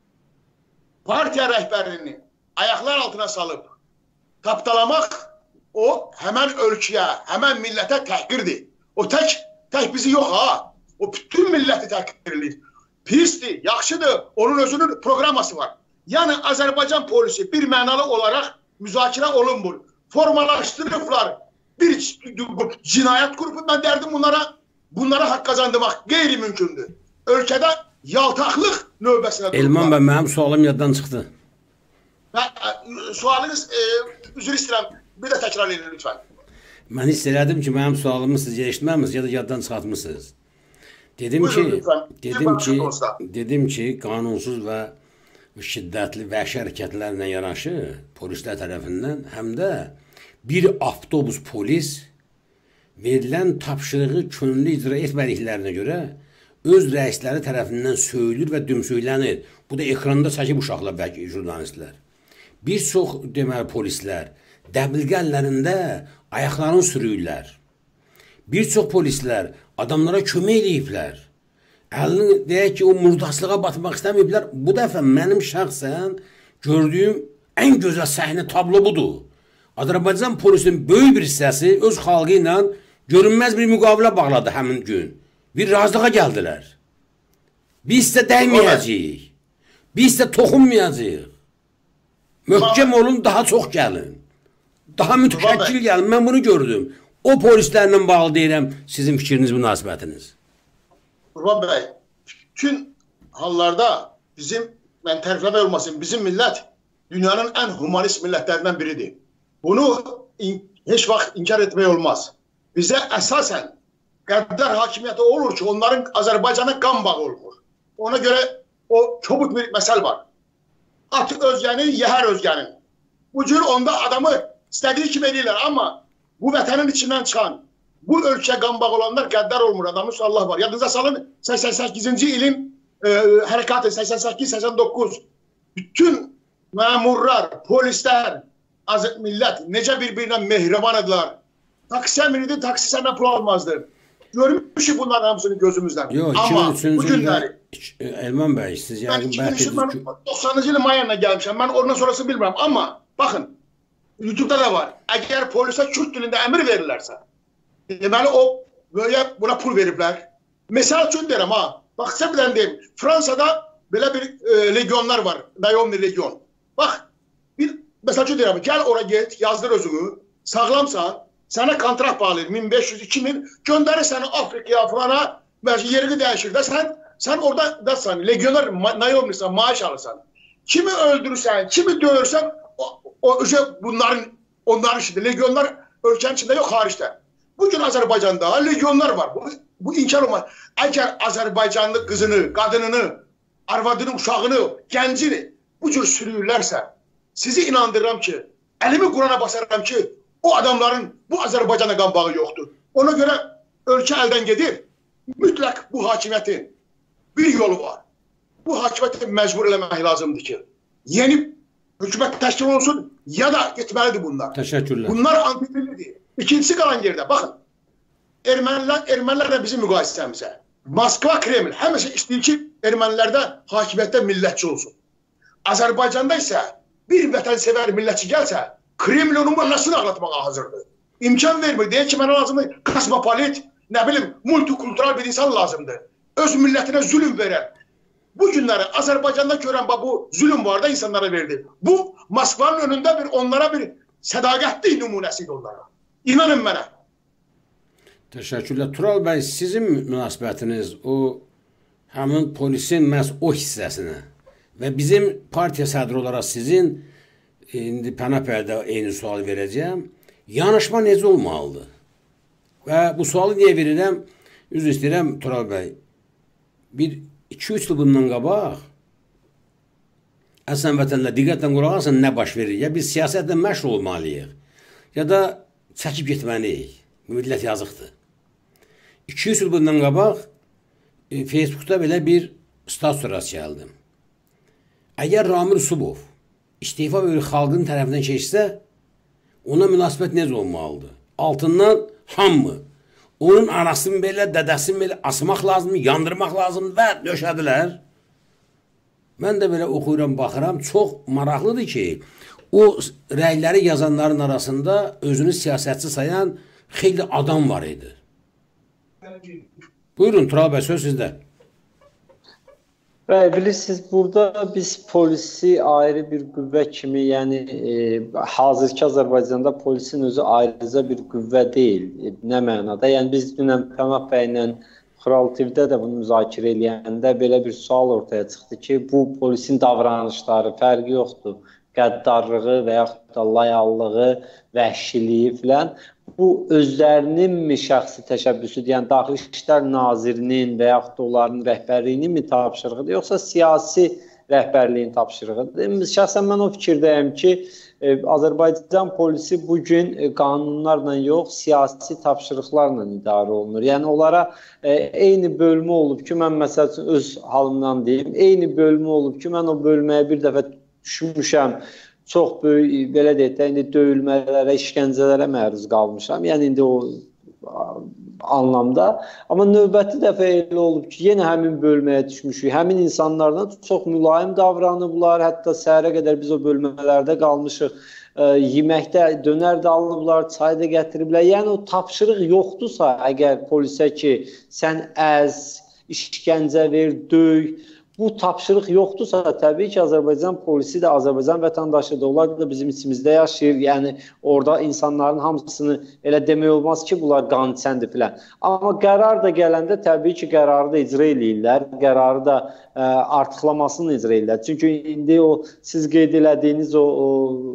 Partiya rəhbərini ayaqlar altına salıb, tapdalamaq o həmən ölkəyə, həmən millətə təhqirdir. O tək, tək bizi yox ha. O bütün milləti təhqirlir. Pisdir, yaxşıdır, onun özünün proqraması var. Yəni Azərbaycan polisi bir mənalı olaraq müzakirə olunmur. Formalaşdırıblar bir cinayət qrupu, mən dərdim bunlara, bunlara haqq qazandırmaq qeyri-mümkündür. Ölkədə yaltaqlıq növbəsinə dururlar. Elman bəy, mənim sualım yaddan çıxdı. Və, sualınız, e, üzr istəyirəm, bir də təkrar edin lütfən. Mən hiss elədim ki, mənim sualımı siz eşitməmisiniz ya da yaddan çıxartmışsınız. Dedim Buyurun, ki, lütfen. dedim ki, dedim ki, qanunsuz və şiddətli vəhşi hərəkətlərlə yanaşı polislər tərəfindən həm də bir avtobus polis verilən tapşırığı könüllü icra etmədiklərinə görə öz rəisləri tərəfindən söyülür və dümsüylənir. Bu da ekranda çəkib uşaqlar bəlkə jurnalistlər. Bir çox deməli polislər dəbilqə əllərində ayaqlarını sürüyürlər. Bir çox polislər adamlara kömək eləyiblər. Əlini deyək ki, o murdaslığa batmaq istəməyiblər. Bu dəfə mənim şəxsən gördüyüm ən gözəl səhnə tablo budur. Azərbaycan polisinin böyük bir hissəsi öz xalqı ilə görünməz bir müqavilə bağladı həmin gün. Bir razılığa gəldilər. Biz də dəyməyəcəyik. Biz də toxunmayacağıq. Möhkəm olun, daha çox gəlin. Daha mütəşəkkil gəlin. Mən bunu gördüm. O polislərlə bağlı deyirəm, sizin fikriniz, münasibətiniz. Qurban bəy, bütün hallarda bizim, mən tərifləmək olmasın, bizim millət dünyanın ən humanist millətlərindən biridir. Bunu heç vaxt inkar etmək olmaz. Bizə əsasən qəddar hakimiyyəti olur ki, onların Azərbaycana qan bağı olmur. Ona görə o çobuk bir məsəl var. At özgənin, yəhər özgənin. Bu cür onda adamı istədiyi kimi edirlər. Amma bu vətənin içindən çıxan, bu ölkə qan bağı olanlar qəddar olmur. Adamın Allah var. Yadınıza salın, səksən səkkizinci ilin e, hərəkatı, səksən səkkiz səksən doqquz. Bütün məmurlar, polislər, millət necə bir-birinə mehriban edilir. Taksi əmridir, taksi səndən pul almazdır. Görmüşük bunların hamısını gözümüzdən. Yox, amma bu günləri... Elman bəy, siz yəqin bəlkə... Mən doxsanıncı ilin may ayına gəlmişəm, mən oradan sonrası bilmirəm. Amma baxın, YouTube'da da var. Əgər polisə Kürt dilində əmir verirlərsə, deməli o böyle buna pul veriblər. Məsəl üçün deyirəm ha, bax sizə bilən deyim, Fransada belə bir e, legionlar var, Naomi legion. Bax, bir məsəl üçün deyirəm, gəl ora get, yazdır özünü, sağlamsan, sənə kontrakt bağlayır, min beş yüz iki min, göndərir səni Afrikaya falana, yerini dəyişir də, sən, sən orada dasan, legioner Naomi'sən, maaş alırsan. Kimi öldürürsən, kimi döyürsən, o, o bunların, onların içində, legionlar ölkənin içində yox, xaricdə. Bugün Azərbaycanda legionlar var, bu, bu inkar olmaz. Əgər Azərbaycanlı qızını, qadınını, arvadını, uşağını, gəncini bu cür sürüyürlərsə, sizi inandırıram ki, əlimi Qurana basarım ki, o adamların bu Azərbaycana qan bağı yoxdur. Ona görə ölkə əldən gedir. Mütləq bu hakimiyyətin bir yolu var. Bu hakimiyyəti məcbur eləmək lazımdır ki, yeni hökumət təşkil olsun ya da getməlidir bunlar. Təşəkkürlər. Bunlar antidirlidir. İkincisi qalan yerdə, baxın, ermənilər, ermənilərlə bizim müqayisəmizə. Moskva, Kreml həmişə istəyir ki, ermənilərdə hakimiyyətdə millətçi olsun. Azərbaycanda isə bir vətənsevər millətçi gəlsə, Kreml onun nasıl ağlatmağa hazırdır. İmkan vermir. Deyək ki, mənə lazımdır kosmopolit, nə bilim, multikultural bir insan lazımdır. Öz millətinə zulüm verər. Bu günləri Azərbaycanda görən bu zulüm var da insanlara verdi. Bu, Moskvanın önündə bir onlara bir sədaqətli nümunəsidir onlara. İnanın mənə. Təşəkkürlər. Tural bəy, sizin münasibətiniz o həmin polisin məhz o hissəsinə və bizim partiya sədri olaraq sizin indi Pənapərdə eyni sual verəcəm. Yanaşma necə olmalıdır? Və bu sualı niyə verirəm? Üzr istəyirəm Tural bəy. Bir iki üç il bundan qabaq əsən vətənlə diqqətlə qulaq asın nə baş verir? Ya biz siyasətlə məşğul olmalıyıq, ya da çəkib getməliyik. Millət yazıqdır. iki üç il bundan qabaq e, Facebookda belə bir status rast gəldim. Əgər Ramil Subov istifa verir xalqın tərəfindən keçsə, ona münasibət necə olmalıdır? Altından hamı, onun anasını belə, dədəsini belə asmaq lazımdır, yandırmaq lazımdır və döşədilər. Mən də belə oxuyuram, baxıram, çox maraqlıdır ki, o rəyləri yazanların arasında özünü siyasətçi sayan xeyli adam var idi. Buyurun, Tural bəy, söz sizdə. Və bilirsiniz, burada biz polisi ayrı bir qüvvə kimi, yəni e, hazırki Azərbaycanda polisin özü ayrıca bir qüvvə deyil. E, nə mənada? Yəni biz dünən Pənah bəylə Kral T V-də də bunu müzakirə eləyəndə belə bir sual ortaya çıxdı ki, bu polisin davranışları fərqi yoxdur. Qəddarlığı və yaxud da layallığı, vəhşiliyi filan. Bu özlərinin mi şəxsi təşəbbüsüdür, yəni Daxili İşlər Nazirinin və yaxud da onların rəhbərliyinin mi tapşırığıdır, yoxsa siyasi rəhbərliyin tapşırığıdır. Şəxsən mən o fikirdəyəm ki, Azərbaycan polisi bugün qanunlarla yox, siyasi tapşırıqlarla idarə olunur. Yəni onlara eyni bölmə olub ki, mən məsəl üçün öz halımdan deyim, eyni bölmə olub ki, mən o bölməyə bir dəfə düşmüşəm, çox böyük, belə deyək də, indi döyülmələrə, işgəncələrə məruz qalmışam. Yəni indi o anlamda. Amma növbəti dəfə elə olub ki, yenə həmin bölməyə düşmüşük. Həmin insanlardan çox mülayim davranıblar. Hətta səhərə qədər biz o bölmələrdə qalmışıq. Yeməkdə dönər də alıblar, çay da gətiriblər. Yəni o tapşırıq yoxdursa, əgər polisə ki, sən əz, işgəncə ver, döy, bu tapşırıq yoxdursa, təbii ki, Azərbaycan polisi də Azərbaycan vətəndaşıdır. Onlar da bizim içimizdə yaşayır. Yəni, orada insanların hamısını elə demək olmaz ki, bunlar qan içəndir filan. Amma qərar da gələndə təbii ki, qərarı da icra eləyirlər. Qərarı da ə, artıqlamasını icra eləyirlər. Çünki indi o, siz qeyd elədiyiniz o, o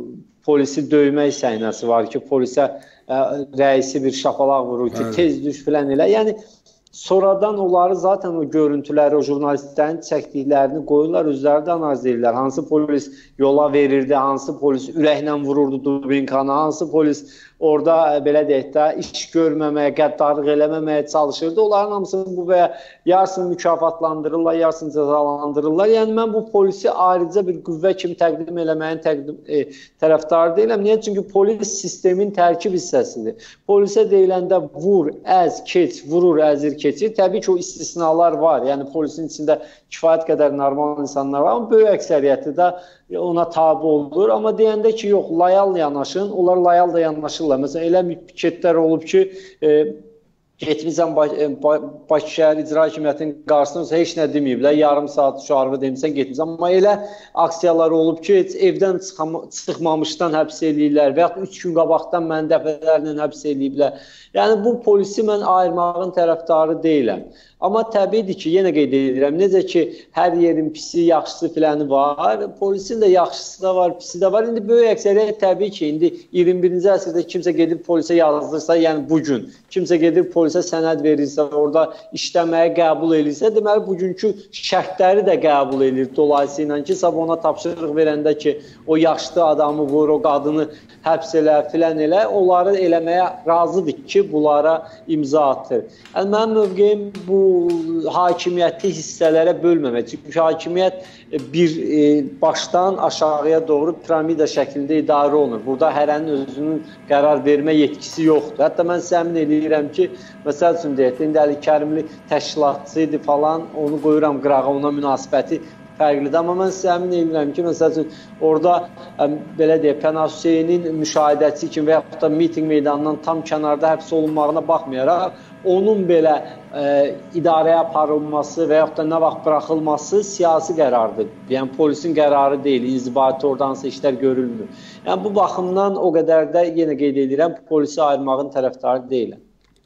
polisi döymək səhnəsi var ki, polisə ə, rəisi bir şapalaq vurur ki, Aynen. tez düş filan elə. Yəni, sonradan onları zaten o görüntüləri, o jurnalistlərin çəkdiklərini qoyurlar, özləri də analiz edirlər. Hansı polis yola verirdi, hansı polis ürəklə vururdu dubinkanı, hansı polis orada belə deyək də iş görməməyə, qəddarlıq eləməməyə çalışırdı. Onların hamısını bu və yarısını mükafatlandırırlar, yarısını cəzalandırırlar. Yəni mən bu polisi ayrıca bir qüvvə kimi təqdim eləməyin təqdim, e, tərəfdarı deyiləm. Niyə? Çünki polis sistemin tərkib hissəsidir. Polisə deyiləndə vur, əz, keç, vurur, əzir, keçir. Təbii ki, o istisnalar var. Yəni polisin içində kifayət qədər normal insanlar var. Amma böyük əksəriyyəti də ona tabi olur. Amma deyəndə ki, yox, layal yanaşın, onlar layal da yanaşırlar. Məsələn, elə piketlər olub ki, e, getmişsən Bakı şəhər icra hakimiyyətinin qarşısında heç nə deməyiblər, yarım saat şarvı demişsən, getmişsən. Amma elə aksiyalar olub ki, heç evdən çıxmamışdan həbs eləyirlər və yaxud üç gün qabaqdan məni dəfələrlə həbs eləyiblər. Yəni, bu polisi mən ayırmağın tərəfdarı deyiləm. Amma təbiidir ki, yenə qeyd edirəm, necə ki, hər yerin pisi, yaxşısı filanı var, polisin də yaxşısı da var, pisi də var. İndi böyük əksəriyyət təbii ki, indi iyirmi birinci əsrdə kimsə gedib polisə yazdırsa, yəni bugün, kimsə gedib polisə sənəd verirsə, orada işləməyə qəbul edirsə, deməli, bugünkü şərtləri də qəbul edir dolayısıyla ki, sab ona tapşırıq verəndə ki, o yaşlı adamı vur, o qadını həbs elə, filan elə, onları eləməyə razıdır ki, bunlara imza atır. Yəni, mənim mövqeyim bu hakimiyyəti hissələrə bölməmək. Çünki hakimiyyət bir e, başdan aşağıya doğru piramida şəklində idarə olunur. Burada hərənin özünün qərar vermə yetkisi yoxdur. Hətta mən sizə əmin edirəm ki, məsəl üçün deyək, indi Əli Kərimli təşkilatçı idi falan, onu qoyuram qırağa, ona münasibəti fərqlidir. Amma mən sizə əmin edirəm ki, məsəl üçün, orada ə, belə deyək, Pənah Hüseynin müşahidəçi kimi və yaxud da miting meydanından tam kənarda həbs olunmağına baxmayaraq, onun belə ə, idarəyə aparılması və yaxud da nə vaxt buraxılması siyasi qərardır. Yəni, polisin qərarı deyil, inzibati oradansa işlər görülmür. Yəni, bu baxımdan o qədər də yenə qeyd edirəm, polisi ayırmağın tərəfdarı deyiləm.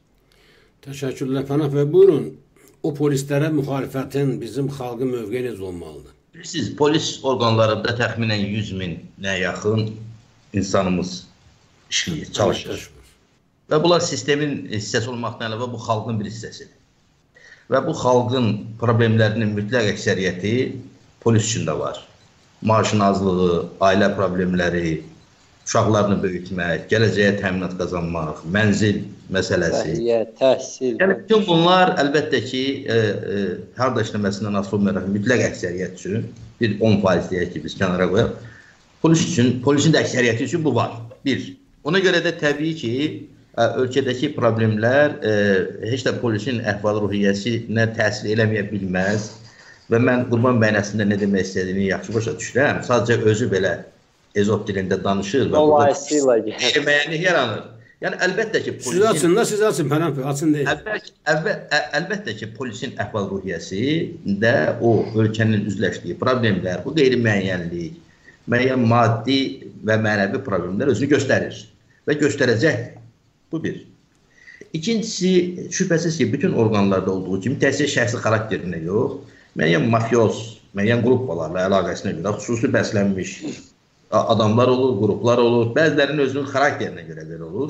Təşəkkürlər Pənah bəy, buyurun. O polislərə müxalifətin bizim xalqın mövqeyi necə olmalıdır? Bilirsiniz, polis orqanlarında təxminən yüz minə yaxın insanımız işləyir, çalışır. Və bunlar sistemin hissəsi olmaqdan əlavə bu xalqın bir hissəsidir. Və bu xalqın problemlərinin mütləq əksəriyyəti polis üçün də var. Maaşın azlığı, ailə problemləri, uşaqlarını böyütmək, gələcəyə təminat qazanmaq, mənzil məsələsi. Səhiyyə, təhsil. Yəni, bütün bunlar əlbəttə ki, e, e, harda işləməsindən asılı olmayaraq mütləq əksəriyyət üçün, bir on faiz deyək ki, biz kənara qoyaq, polis üçün, polisin də əksəriyyəti üçün bu var. Bir. Ona görə də təbii ki, ölkədəki problemlər e, heç də polisin əhval-ruhiyyəsinə təsir eləməyə bilməz və mən Qurban bəyin əslində nə demək istədiyini yaxşı başa düşürəm. Sadəcə özü belə ezot dilində danışır və burada işləməyəni yaranır. Yəni, əlbəttə ki, polisin... Siz açın da, siz açın, Pənah bəy, açın deyil. Əlbət, əlbət, əlbəttə ki, polisin əhval-ruhiyyəsi də o ölkənin üzləşdiyi problemlər, bu qeyri-müəyyənlik, müəyyən maddi və mənəvi problemlər özünü göstərir və göstərəcəkdir. Bu bir. İkincisi, şübhəsiz ki, bütün orqanlarda olduğu kimi təsir şəxsi xarakterinə yox, müəyyən mafyoz, müəyyən qruplarla əlaqəsinə görə xüsusi bəslənmiş adamlar olur, qruplar olur, bəzilərinin özünün xarakterinə görə belə olur.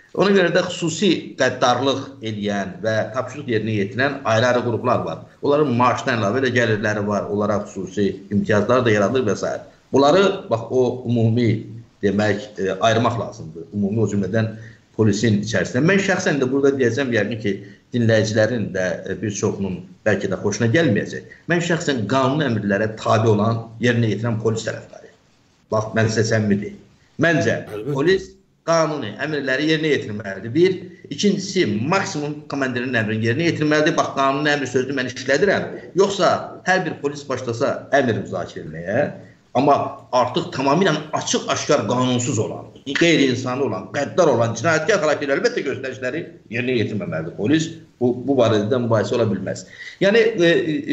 Ona görə də xüsusi qəddarlıq edən və tapşırıq yerinə yetirən ayrı-ayrı qruplar var. Onların maaşdan əlavə də gəlirləri var, onlara xüsusi imtiyazlar da yaradır və s. Bunları, bax, o ümumi demək, ayırmaq lazımdır. Ümumi o cümlədən polisin içərisində. Mən şəxsən də burada deyəcəm, yəqin ki, dinləyicilərin də bir çoxunun bəlkə də xoşuna gəlməyəcək. Mən şəxsən qanun əmrlərə tabi olan, yerinə yetirən polis tərəfdarıyım. Bax, mən sizə səmimi deyim. Məncə, polis qanuni əmrləri yerinə yetirməlidir. Bir. İkincisi, maksimum komandirin əmrini yerinə yetirməlidir. Bax, qanuni əmr sözünü mən işlədirəm. Yoxsa hər bir polis başlasa əmr müzakirə etməyə, amma artıq tamamilə açıq-aşkar qanunsuz olan, qeyri-insani olan, qəddar olan, cinayətkar xarakterli əlbəttə göstərişləri yerinə yetirməməlidir. Polis bu, bu barədə mübahisə ola bilməz. Yəni, e,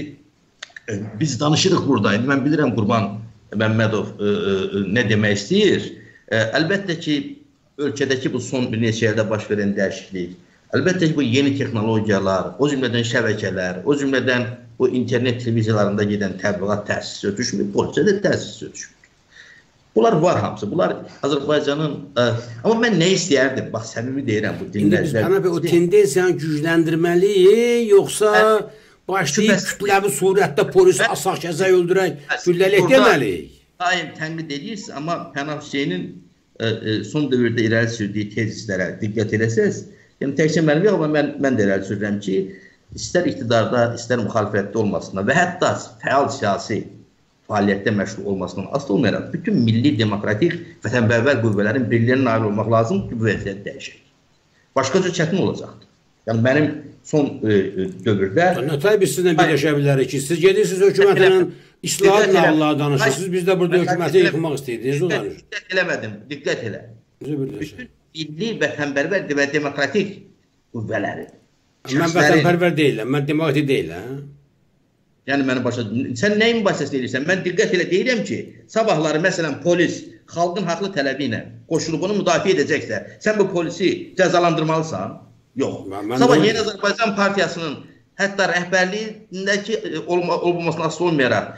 e, biz danışırıq burada. Mən bilirəm Qurban Məmmədov e, e, nə demək istəyir. E, əlbəttə ki, ölkədəki bu son bir neçə ildə baş verən dəyişiklik, əlbəttə ki, bu yeni texnologiyalar, o cümlədən şəbəkələr, o cümlədən bu internet televiziyalarında gedən təbliğat təsisi ötüşmür, polisə də təsisi ötüşmür. Bunlar var hamısı, bunlar Azərbaycanın... Ə, amma mən nə istəyərdim? Bax, səmimi deyirəm bu dinləyicilər. İndi biz o tendensiyanı gücləndirməliyik, yoxsa başlayıb kütləvi surətdə polisi asaq-kəsək öldürək, güllələk deməliyik? Daim tənqid edirsiniz, amma Pənah Hüseynin son dövrdə irəli sürdüyü tezislərə diqqət edəsiniz. Yəni, təkcə mənim yox, amma mən, mən də irəli sürürəm ki, istər iqtidarda, istər müxalifətdə olmasına və hətta fəal siyasi fəaliyyətdə məşğul olmasından asılı olmayaraq, bütün milli, demokratik, vətənpərvər qüvvələrin birliğine nail olmaq lazım ki, bu vəziyyət dəyişək. Başqa cür çətin olacaqdır. Yəni, mənim son e, dövrdə... Nətay biz sizinlə birləşə bilərik ki, siz gedirsiniz hökumətlə İslahatla Allah'a danışırsınız, biz də burada hökuməti yıxmaq istəyirsiniz, o danışır. Diqqət eləmədim, diqqət elə. Bütün milli, vətənpərvər və demokratik qüvvələri. Mən vətənpərvər deyiləm, mən demokratik deyiləm. Yəni, məni başa... Sən nəyin mübahisəsini edirsən? Mən diqqət elə deyirəm ki, sabahları, məsələn, polis xalqın haqlı tələbi ilə qoşulubunu müdafiə edəcəksə, sən bu polisi cəzalandırmalısan? Yox. Sabah Yeni Azərbaycan Partiyasının hətta rəhbərliyindəki olmamasına asılı olmayaraq,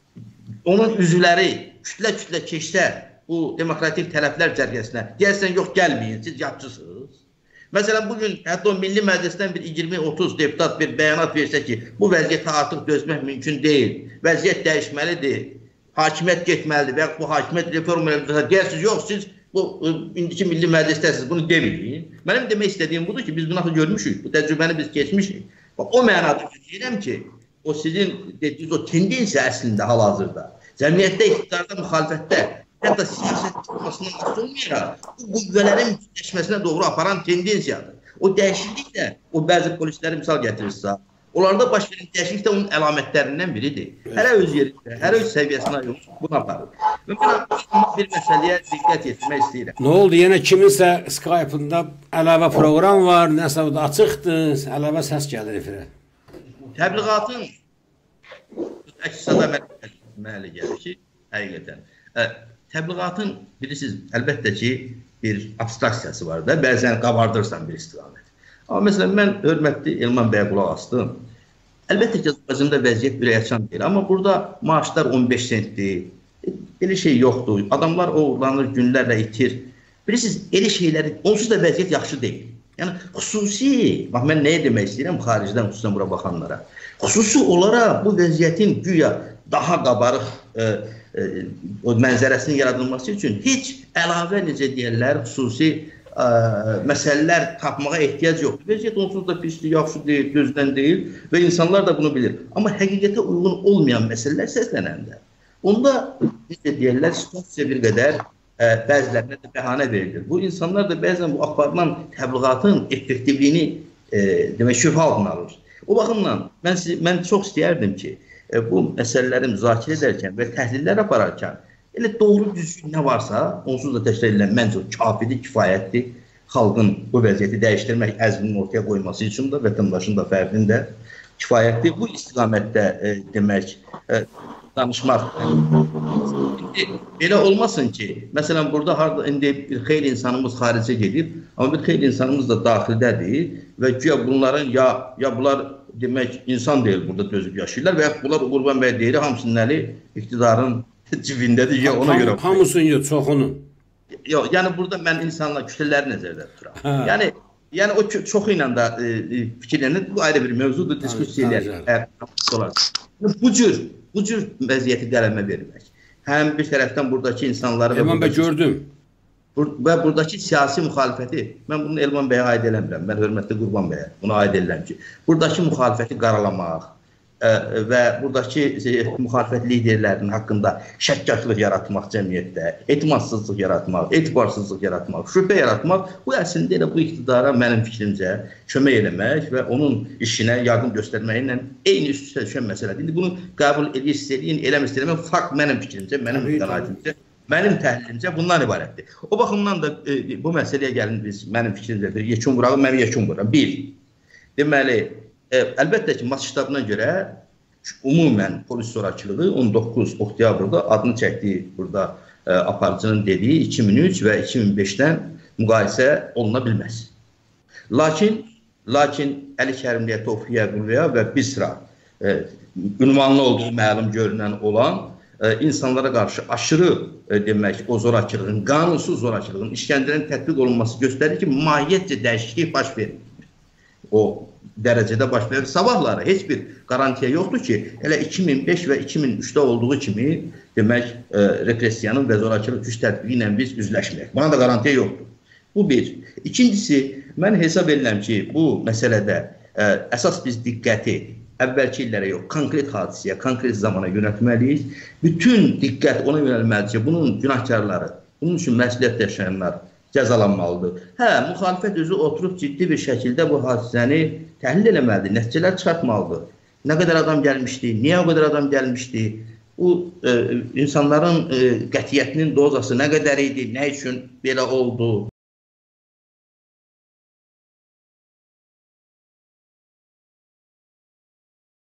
onun üzvləri kütlə-kütlə keçsə bu demokratik tələblər cərgəsinə, deyərsən, yox, gəlməyin, siz yapçısınız. Məsələn, bugün hətta o Milli Məclisdən bir iyirmi otuz deputat bir bəyanat versə ki, bu vəziyyətə artıq dözmək mümkün deyil, vəziyyət dəyişməlidir, hakimiyyət getməlidir və bu hakimiyyət reformalarında deyərsiniz, yox, siz bu indiki Milli Məclisdəsiniz, bunu deməyin. Mənim demək istədiyim budur ki, biz bunu axı görmüşük, bu təcrübəni biz keçmişik. O mənada deyirəm ki, o sizin dediyiniz o tendensiya əslində hal-hazırda, cəmiyyətdə, iqtidarda, müxalifətdə, hətta siyasət olmasından asılı olmayaraq, bu qüvvələrin bütünləşməsinə doğru aparan tendensiyadır. O dəyişiklik də, o bəzi polisləri misal gətirirsə, onlarda baş verən dəyişiklik də onun əlamətlərindən biridir. Hərə öz yerində, hərə öz səviyyəsinə yox, bunu aparır. Və mən bir məsələyə diqqət yetirmək istəyirəm. Nə oldu? Yenə kiminsə Skype-ında əlavə proqram var, nəsə da açıqdır, əlavə səs gəlir efirə. Təbliğatın əks-səda mənə gəlir ki, həqiqətən. Təbliğatın, bilirsiniz, əlbəttə ki, bir abstraksiyası var da, bəzən qabardırsan bir istiqamət. Amma məsələn, mən hörmətli Elman bəyə qulaq astım. Əlbəttə ki, Azərbaycanda vəziyyət ürəkaçan deyil, amma burada maaşlar on beş sentdir, elə şey yoxdur, adamlar uğurlanır, günlərlə itir. Bilirsiniz, elə şeyləri, onsuz da vəziyyət yaxşı deyil. Yəni, xüsusi, bax, mən nəyə demək istəyirəm xaricdən, xüsusən bura baxanlara, xüsusi olaraq bu vəziyyətin güya daha qabarıq e, e, o mənzərəsinin yaradılması üçün heç əlavə, necə deyərlər, xüsusi e, məsələlər tapmağa ehtiyac yoxdur. Vəziyyət onsuz da pisdir, yaxşı deyil, gözdən deyil və insanlar da bunu bilir. Amma həqiqətə uyğun olmayan məsələlər səslənəndə, onda, necə deyərlər, situasiya bir qədər ə, bəzilərinə də bəhanə verilir. Bu insanlar da bəzən bu aparılan təbliğatın effektivliyini e, demək, şübhə altına alır. O baxımdan mən, siz, mən çox istəyərdim ki, e, bu məsələləri müzakirə edərkən və təhlillər apararkən elə doğru düzgün nə varsa, onsuz da təkrar edilən məncə kafidir, kifayətdir. Xalqın bu vəziyyəti dəyişdirmək əzminin ortaya qoyması üçün də, vətəndaşın da fərdinin də kifayətdir. Bu istiqamətdə e, demək, e, danışmaq. İndi belə olmasın ki, məsələn, burada harada indi bir xeyli insanımız xaricə gedib, amma bir xeyli insanımız da daxildədir və güya bunların ya, ya bunlar demək insan deyil burada dözüb yaşayırlar və ya bunlar Qurban bəy deyir, hamısının əli iqtidarın cibindədir ya ona görə. Hamısının yox, çoxunun. yox, yəni burada mən insanlar kütlələri nəzərdə tuturam. Yəni yəni o çoxu ilə də e, fikirlənir. Bu ayrı bir mövzudur, diskussiya edək. Bu cür bu cür vəziyyəti qələmə vermək. Həm bir tərəfdən buradakı insanları Elman bəy gördüm. Və buradakı siyasi müxalifəti, mən bunu Elman bəyə aid eləmirəm, mən hörmətli Qurban bəyə buna aid edirəm ki, buradakı müxalifəti qaralamaq ə, və buradakı e, müxalifət liderlərinin haqqında şəkkatlıq yaratmaq cəmiyyətdə, etimadsızlıq yaratmaq, etibarsızlıq yaratmaq, şübhə yaratmaq, bu əslində elə bu iqtidara mənim fikrimcə kömək eləmək və onun işinə yardım göstərməklə eyni üst-üstə düşən məsələdir. İndi bunu qəbul edirsiniz, eləmir istəyirəm, fakt mənim fikrimcə, mənim qənaətimcə, mənim təhlilimcə bundan ibarətdir. O baxımdan da e, bu məsələyə gəlin biz, mənim fikrimcə bir yekun vuralım, mən yekun vuram. Bir, deməli, e, əlbəttə ki, Mas ştabına görə ümumən polis zorakılığı on doqquz oktyabrda adını çəkdiyi burada e, aparıcının dediyi iki min üç və iki min beşdən müqayisə oluna bilməz. Lakin, lakin Əli Kərimliyə, Tofiqə Qulluya və bir sıra e, ünvanlı olduğu məlum görünən olan insanlara qarşı aşırı e, demək, o zorakılığın, qanunsuz zorakılığın, işgəncələrin tətbiq olunması göstərir ki, mahiyyətcə dəyişiklik baş verir. O dərəcədə baş verir. Sabahları heç bir qarantiya yoxdur ki, elə iki min beş və iki min üçdə olduğu kimi demək, e, repressiyanın və zorakılıq güc tətbiqi ilə biz üzləşməyək. Buna da qarantiya yoxdur. Bu bir. İkincisi, mən hesab edirəm ki, bu məsələdə e, əsas biz diqqəti əvvəlki illərə yox, konkret hadisəyə, konkret zamana yönətməliyik. Bütün diqqət ona yönəlməlidir ki, bunun günahkarları, bunun üçün məsuliyyət daşıyanlar cəzalanmalıdır. Hə, müxalifət özü oturub ciddi bir şəkildə bu hadisəni təhlil eləməlidir, nəticələr çıxartmalıdır. Nə qədər adam gəlmişdi, niyə o qədər adam gəlmişdi, bu e, insanların e, qətiyyətinin dozası nə qədər idi, nə üçün belə oldu?